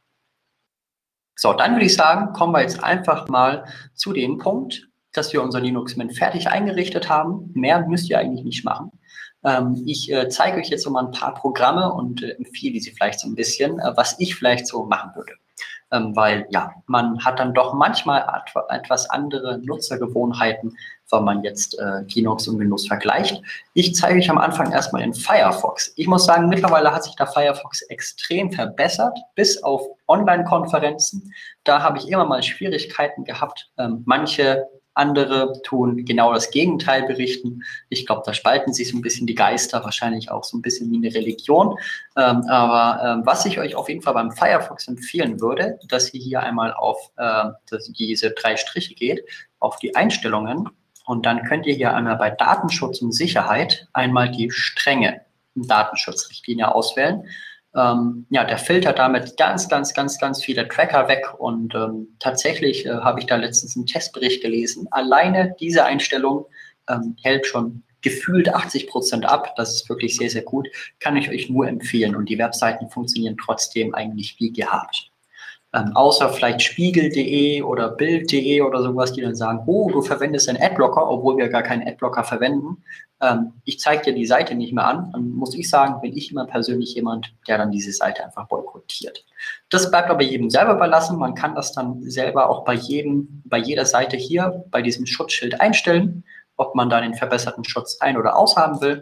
[SPEAKER 1] So, dann würde ich sagen, kommen wir jetzt einfach mal zu dem Punkt, dass wir unser Linux Mint fertig eingerichtet haben. Mehr müsst ihr eigentlich nicht machen. Ähm, ich äh, zeige euch jetzt so mal ein paar Programme und äh, empfehle sie vielleicht so ein bisschen, äh, was ich vielleicht so machen würde. Ähm, weil ja, man hat dann doch manchmal etwas andere Nutzergewohnheiten, wenn man jetzt äh, Linux und Windows vergleicht. Ich zeige euch am Anfang erstmal den Firefox. Ich muss sagen, mittlerweile hat sich der Firefox extrem verbessert, bis auf Online-Konferenzen. Da habe ich immer mal Schwierigkeiten gehabt. Ähm, manche andere tun genau das Gegenteil berichten. Ich glaube, da spalten sich so ein bisschen die Geister, wahrscheinlich auch so ein bisschen wie eine Religion. Ähm, aber ähm, was ich euch auf jeden Fall beim Firefox empfehlen würde, dass ihr hier einmal auf äh, dass diese drei Striche geht, auf die Einstellungen und dann könnt ihr hier einmal bei Datenschutz und Sicherheit einmal die strenge Datenschutzrichtlinie auswählen. Ähm, ja, der filtert damit ganz, ganz, ganz, ganz viele Tracker weg und ähm, tatsächlich äh, habe ich da letztens einen Testbericht gelesen. Alleine diese Einstellung ähm, hält schon gefühlt achtzig Prozent ab. Das ist wirklich sehr, sehr gut. Kann ich euch nur empfehlen und die Webseiten funktionieren trotzdem eigentlich wie gehabt. Ähm, außer vielleicht Spiegel punkt de oder Bild punkt de oder sowas, die dann sagen, oh, du verwendest einen Adblocker, obwohl wir gar keinen Adblocker verwenden. Ähm, ich zeige dir die Seite nicht mehr an. Dann muss ich sagen, bin ich immer persönlich jemand, der dann diese Seite einfach boykottiert. Das bleibt aber jedem selber überlassen. Man kann das dann selber auch bei jedem, bei jeder Seite hier, bei diesem Schutzschild einstellen, ob man da den verbesserten Schutz ein- oder aushaben will.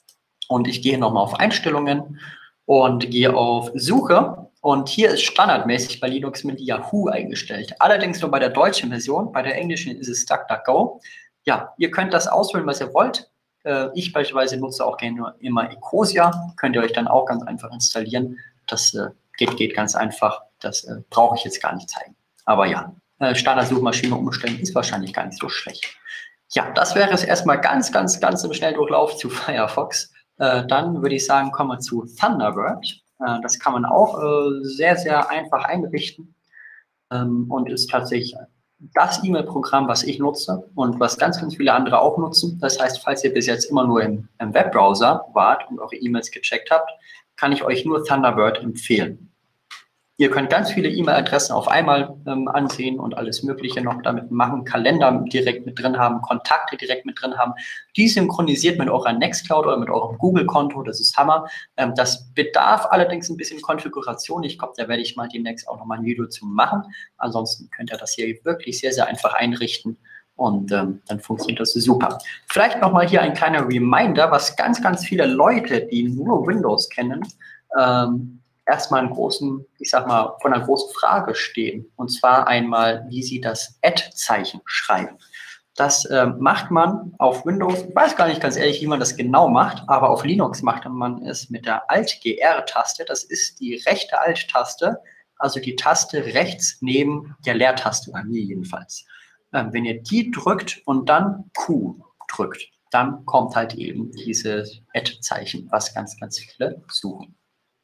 [SPEAKER 1] Und ich gehe nochmal auf Einstellungen und gehe auf Suche. Und hier ist standardmäßig bei Linux mit Yahoo eingestellt. Allerdings nur bei der deutschen Version. Bei der englischen ist es DuckDuckGo. Ja, ihr könnt das auswählen, was ihr wollt. Äh, ich beispielsweise nutze auch gerne immer Ecosia. Könnt ihr euch dann auch ganz einfach installieren. Das äh, geht, geht ganz einfach. Das äh, brauche ich jetzt gar nicht zeigen. Aber ja, äh, Standardsuchmaschine umstellen ist wahrscheinlich gar nicht so schlecht. Ja, das wäre es erstmal ganz, ganz, ganz im Schnelldurchlauf zu Firefox. Äh, dann würde ich sagen, kommen wir zu Thunderbird. Äh, das kann man auch äh, sehr, sehr einfach einrichten ähm, und ist tatsächlich das E-Mail-Programm, was ich nutze und was ganz, ganz viele andere auch nutzen. Das heißt, falls ihr bis jetzt immer nur im, im Webbrowser wart und eure E-Mails gecheckt habt, kann ich euch nur Thunderbird empfehlen. Ihr könnt ganz viele E-Mail-Adressen auf einmal ähm, ansehen und alles Mögliche noch damit machen, Kalender direkt mit drin haben, Kontakte direkt mit drin haben. Die synchronisiert mit eurer Nextcloud oder mit eurem Google-Konto, das ist Hammer. Ähm, das bedarf allerdings ein bisschen Konfiguration. Ich glaube, da werde ich mal demnächst auch nochmal ein Video zu machen. Ansonsten könnt ihr das hier wirklich sehr, sehr einfach einrichten und ähm, dann funktioniert das super. Vielleicht nochmal hier ein kleiner Reminder, was ganz, ganz viele Leute, die nur Windows kennen, ähm, erstmal einen großen, ich sag mal, von einer großen Frage stehen. Und zwar einmal, wie sie das Add-Zeichen schreiben. Das äh, macht man auf Windows, ich weiß gar nicht ganz ehrlich, wie man das genau macht, aber auf Linux macht man es mit der Alt-G R-Taste. Das ist die rechte Alt-Taste, also die Taste rechts neben der Leertaste, bei mir jedenfalls. Ähm, wenn ihr die drückt und dann Q drückt, dann kommt halt eben dieses Add-Zeichen, was ganz, ganz viele suchen.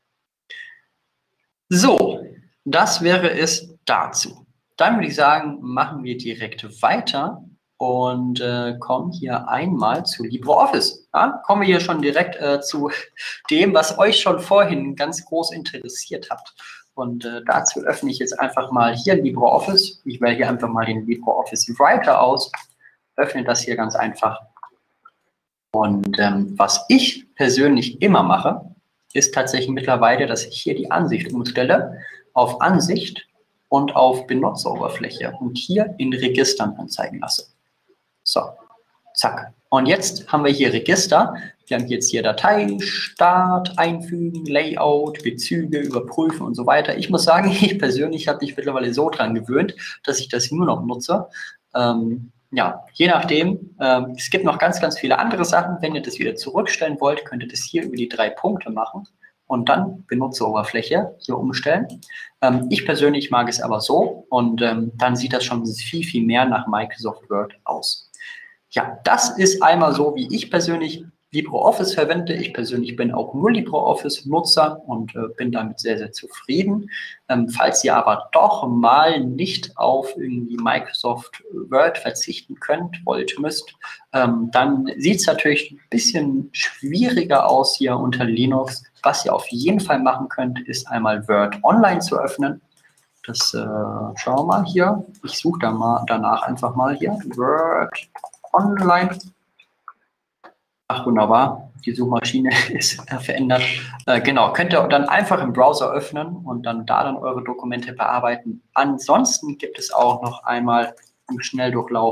[SPEAKER 1] So, das wäre es dazu. Dann würde ich sagen, machen wir direkt weiter und äh, kommen hier einmal zu LibreOffice. Ja, kommen wir hier schon direkt äh, zu dem, was euch schon vorhin ganz groß interessiert hat. Und äh, dazu öffne ich jetzt einfach mal hier LibreOffice. Ich wähle hier einfach mal den LibreOffice Writer aus, öffne das hier ganz einfach. Und ähm, was ich persönlich immer mache, ist tatsächlich mittlerweile, dass ich hier die Ansicht umstelle auf Ansicht und auf Benutzeroberfläche und hier in Registern anzeigen lasse. So, zack. Und jetzt haben wir hier Register. Wir haben jetzt hier Datei, Start, Einfügen, Layout, Bezüge, Überprüfen und so weiter. Ich muss sagen, ich persönlich habe mich mittlerweile so dran gewöhnt, dass ich das nur noch nutze. Ähm, Ja, je nachdem. Ähm, es gibt noch ganz, ganz viele andere Sachen. Wenn ihr das wieder zurückstellen wollt, könnt ihr das hier über die drei Punkte machen und dann Benutzeroberfläche hier umstellen. Ähm, ich persönlich mag es aber so und ähm, dann sieht das schon viel, viel mehr nach Microsoft Word aus. Ja, das ist einmal so, wie ich persönlich LibreOffice verwende. Ich persönlich bin auch nur LibreOffice-Nutzer und äh, bin damit sehr, sehr zufrieden. Ähm, falls ihr aber doch mal nicht auf irgendwie Microsoft Word verzichten könnt, wollt, müsst, ähm, dann sieht es natürlich ein bisschen schwieriger aus hier unter Linux. Was ihr auf jeden Fall machen könnt, ist einmal Word Online zu öffnen. Das äh, schauen wir mal hier. Ich suche da mal danach einfach mal hier Word Online. Ach, wunderbar. Die Suchmaschine ist äh, verändert. Äh, genau, könnt ihr dann einfach im Browser öffnen und dann da dann eure Dokumente bearbeiten. Ansonsten gibt es auch noch einmal im Schnelldurchlauf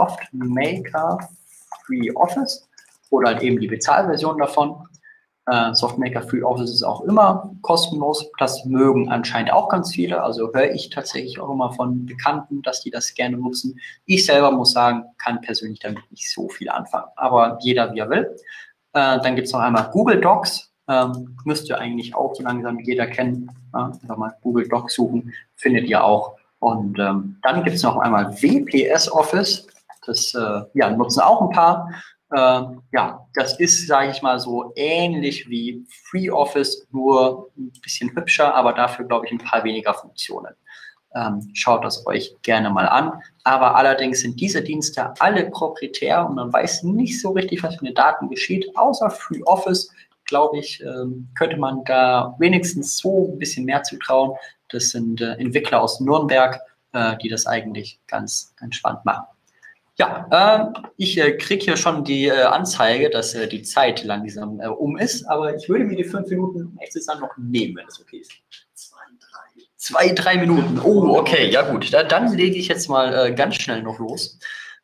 [SPEAKER 1] SoftMaker Free Office oder halt eben die Bezahlversion davon. Äh, SoftMaker Free Office ist auch immer kostenlos. Das mögen anscheinend auch ganz viele. Also höre ich tatsächlich auch immer von Bekannten, dass die das gerne nutzen. Ich selber muss sagen, kann persönlich damit nicht so viel anfangen. Aber jeder, wie er will. Äh, dann gibt es noch einmal Google Docs. Ähm, müsst ihr eigentlich auch so langsam jeder kennen. Ja, einfach mal Google Docs suchen, findet ihr auch. Und ähm, dann gibt es noch einmal W P S Office. Das äh, ja, nutzen auch ein paar. Ähm, ja, das ist, sage ich mal, so ähnlich wie FreeOffice, nur ein bisschen hübscher, aber dafür, glaube ich, ein paar weniger Funktionen. Ähm, schaut das euch gerne mal an. Aber allerdings sind diese Dienste alle proprietär und man weiß nicht so richtig, was mit den Daten geschieht. Außer FreeOffice, glaube ich, ähm, könnte man da wenigstens so ein bisschen mehr zutrauen. Das sind äh, Entwickler aus Nürnberg, äh, die das eigentlich ganz entspannt machen. Ja, äh, ich äh, kriege hier schon die äh, Anzeige, dass äh, die Zeit langsam äh, um ist, aber ich würde mir die fünf Minuten nächstes Jahr noch nehmen, wenn es okay ist. Zwei, drei. Zwei, drei Minuten. Oh, okay, ja gut. Da, dann lege ich jetzt mal äh, ganz schnell noch los.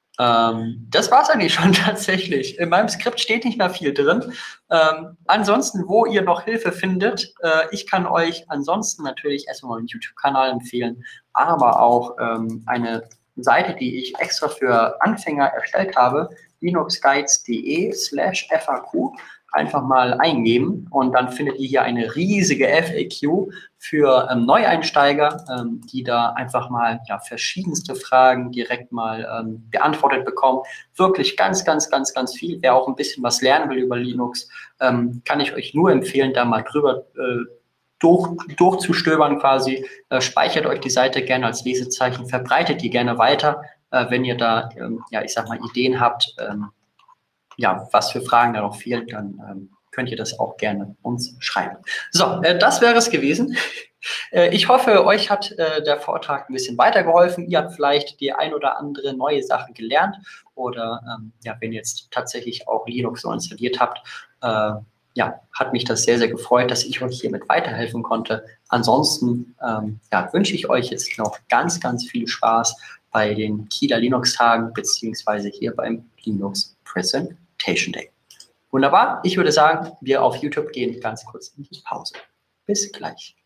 [SPEAKER 1] Ähm, das war es eigentlich schon tatsächlich. In meinem Skript steht nicht mehr viel drin. Ähm, ansonsten, wo ihr noch Hilfe findet, äh, ich kann euch ansonsten natürlich erstmal einen YouTube-Kanal empfehlen, aber auch ähm, eine Seite, die ich extra für Anfänger erstellt habe, linuxguides.de slash FAQ, einfach mal eingeben und dann findet ihr hier eine riesige F A Q für ähm, Neueinsteiger, ähm, die da einfach mal ja, verschiedenste Fragen direkt mal ähm, beantwortet bekommen. Wirklich ganz, ganz, ganz, ganz viel. Wer auch ein bisschen was lernen will über Linux, ähm, kann ich euch nur empfehlen, da mal drüber äh, Durch, durchzustöbern quasi, äh, speichert euch die Seite gerne als Lesezeichen, verbreitet die gerne weiter, äh, wenn ihr da, ähm, ja, ich sag mal, Ideen habt, ähm, ja, was für Fragen da noch fehlen, dann ähm, könnt ihr das auch gerne uns schreiben. So, äh, das wäre es gewesen. Äh, ich hoffe, euch hat äh, der Vortrag ein bisschen weitergeholfen. Ihr habt vielleicht die ein oder andere neue Sache gelernt oder ähm, ja, wenn ihr jetzt tatsächlich auch Linux so installiert habt, äh, ja, hat mich das sehr, sehr gefreut, dass ich euch hiermit weiterhelfen konnte. Ansonsten ähm, ja, wünsche ich euch jetzt noch ganz, ganz viel Spaß bei den Kieler Linux-Tagen beziehungsweise hier beim Linux Presentation Day. Wunderbar, ich würde sagen, wir auf YouTube gehen ganz kurz in die Pause. Bis gleich.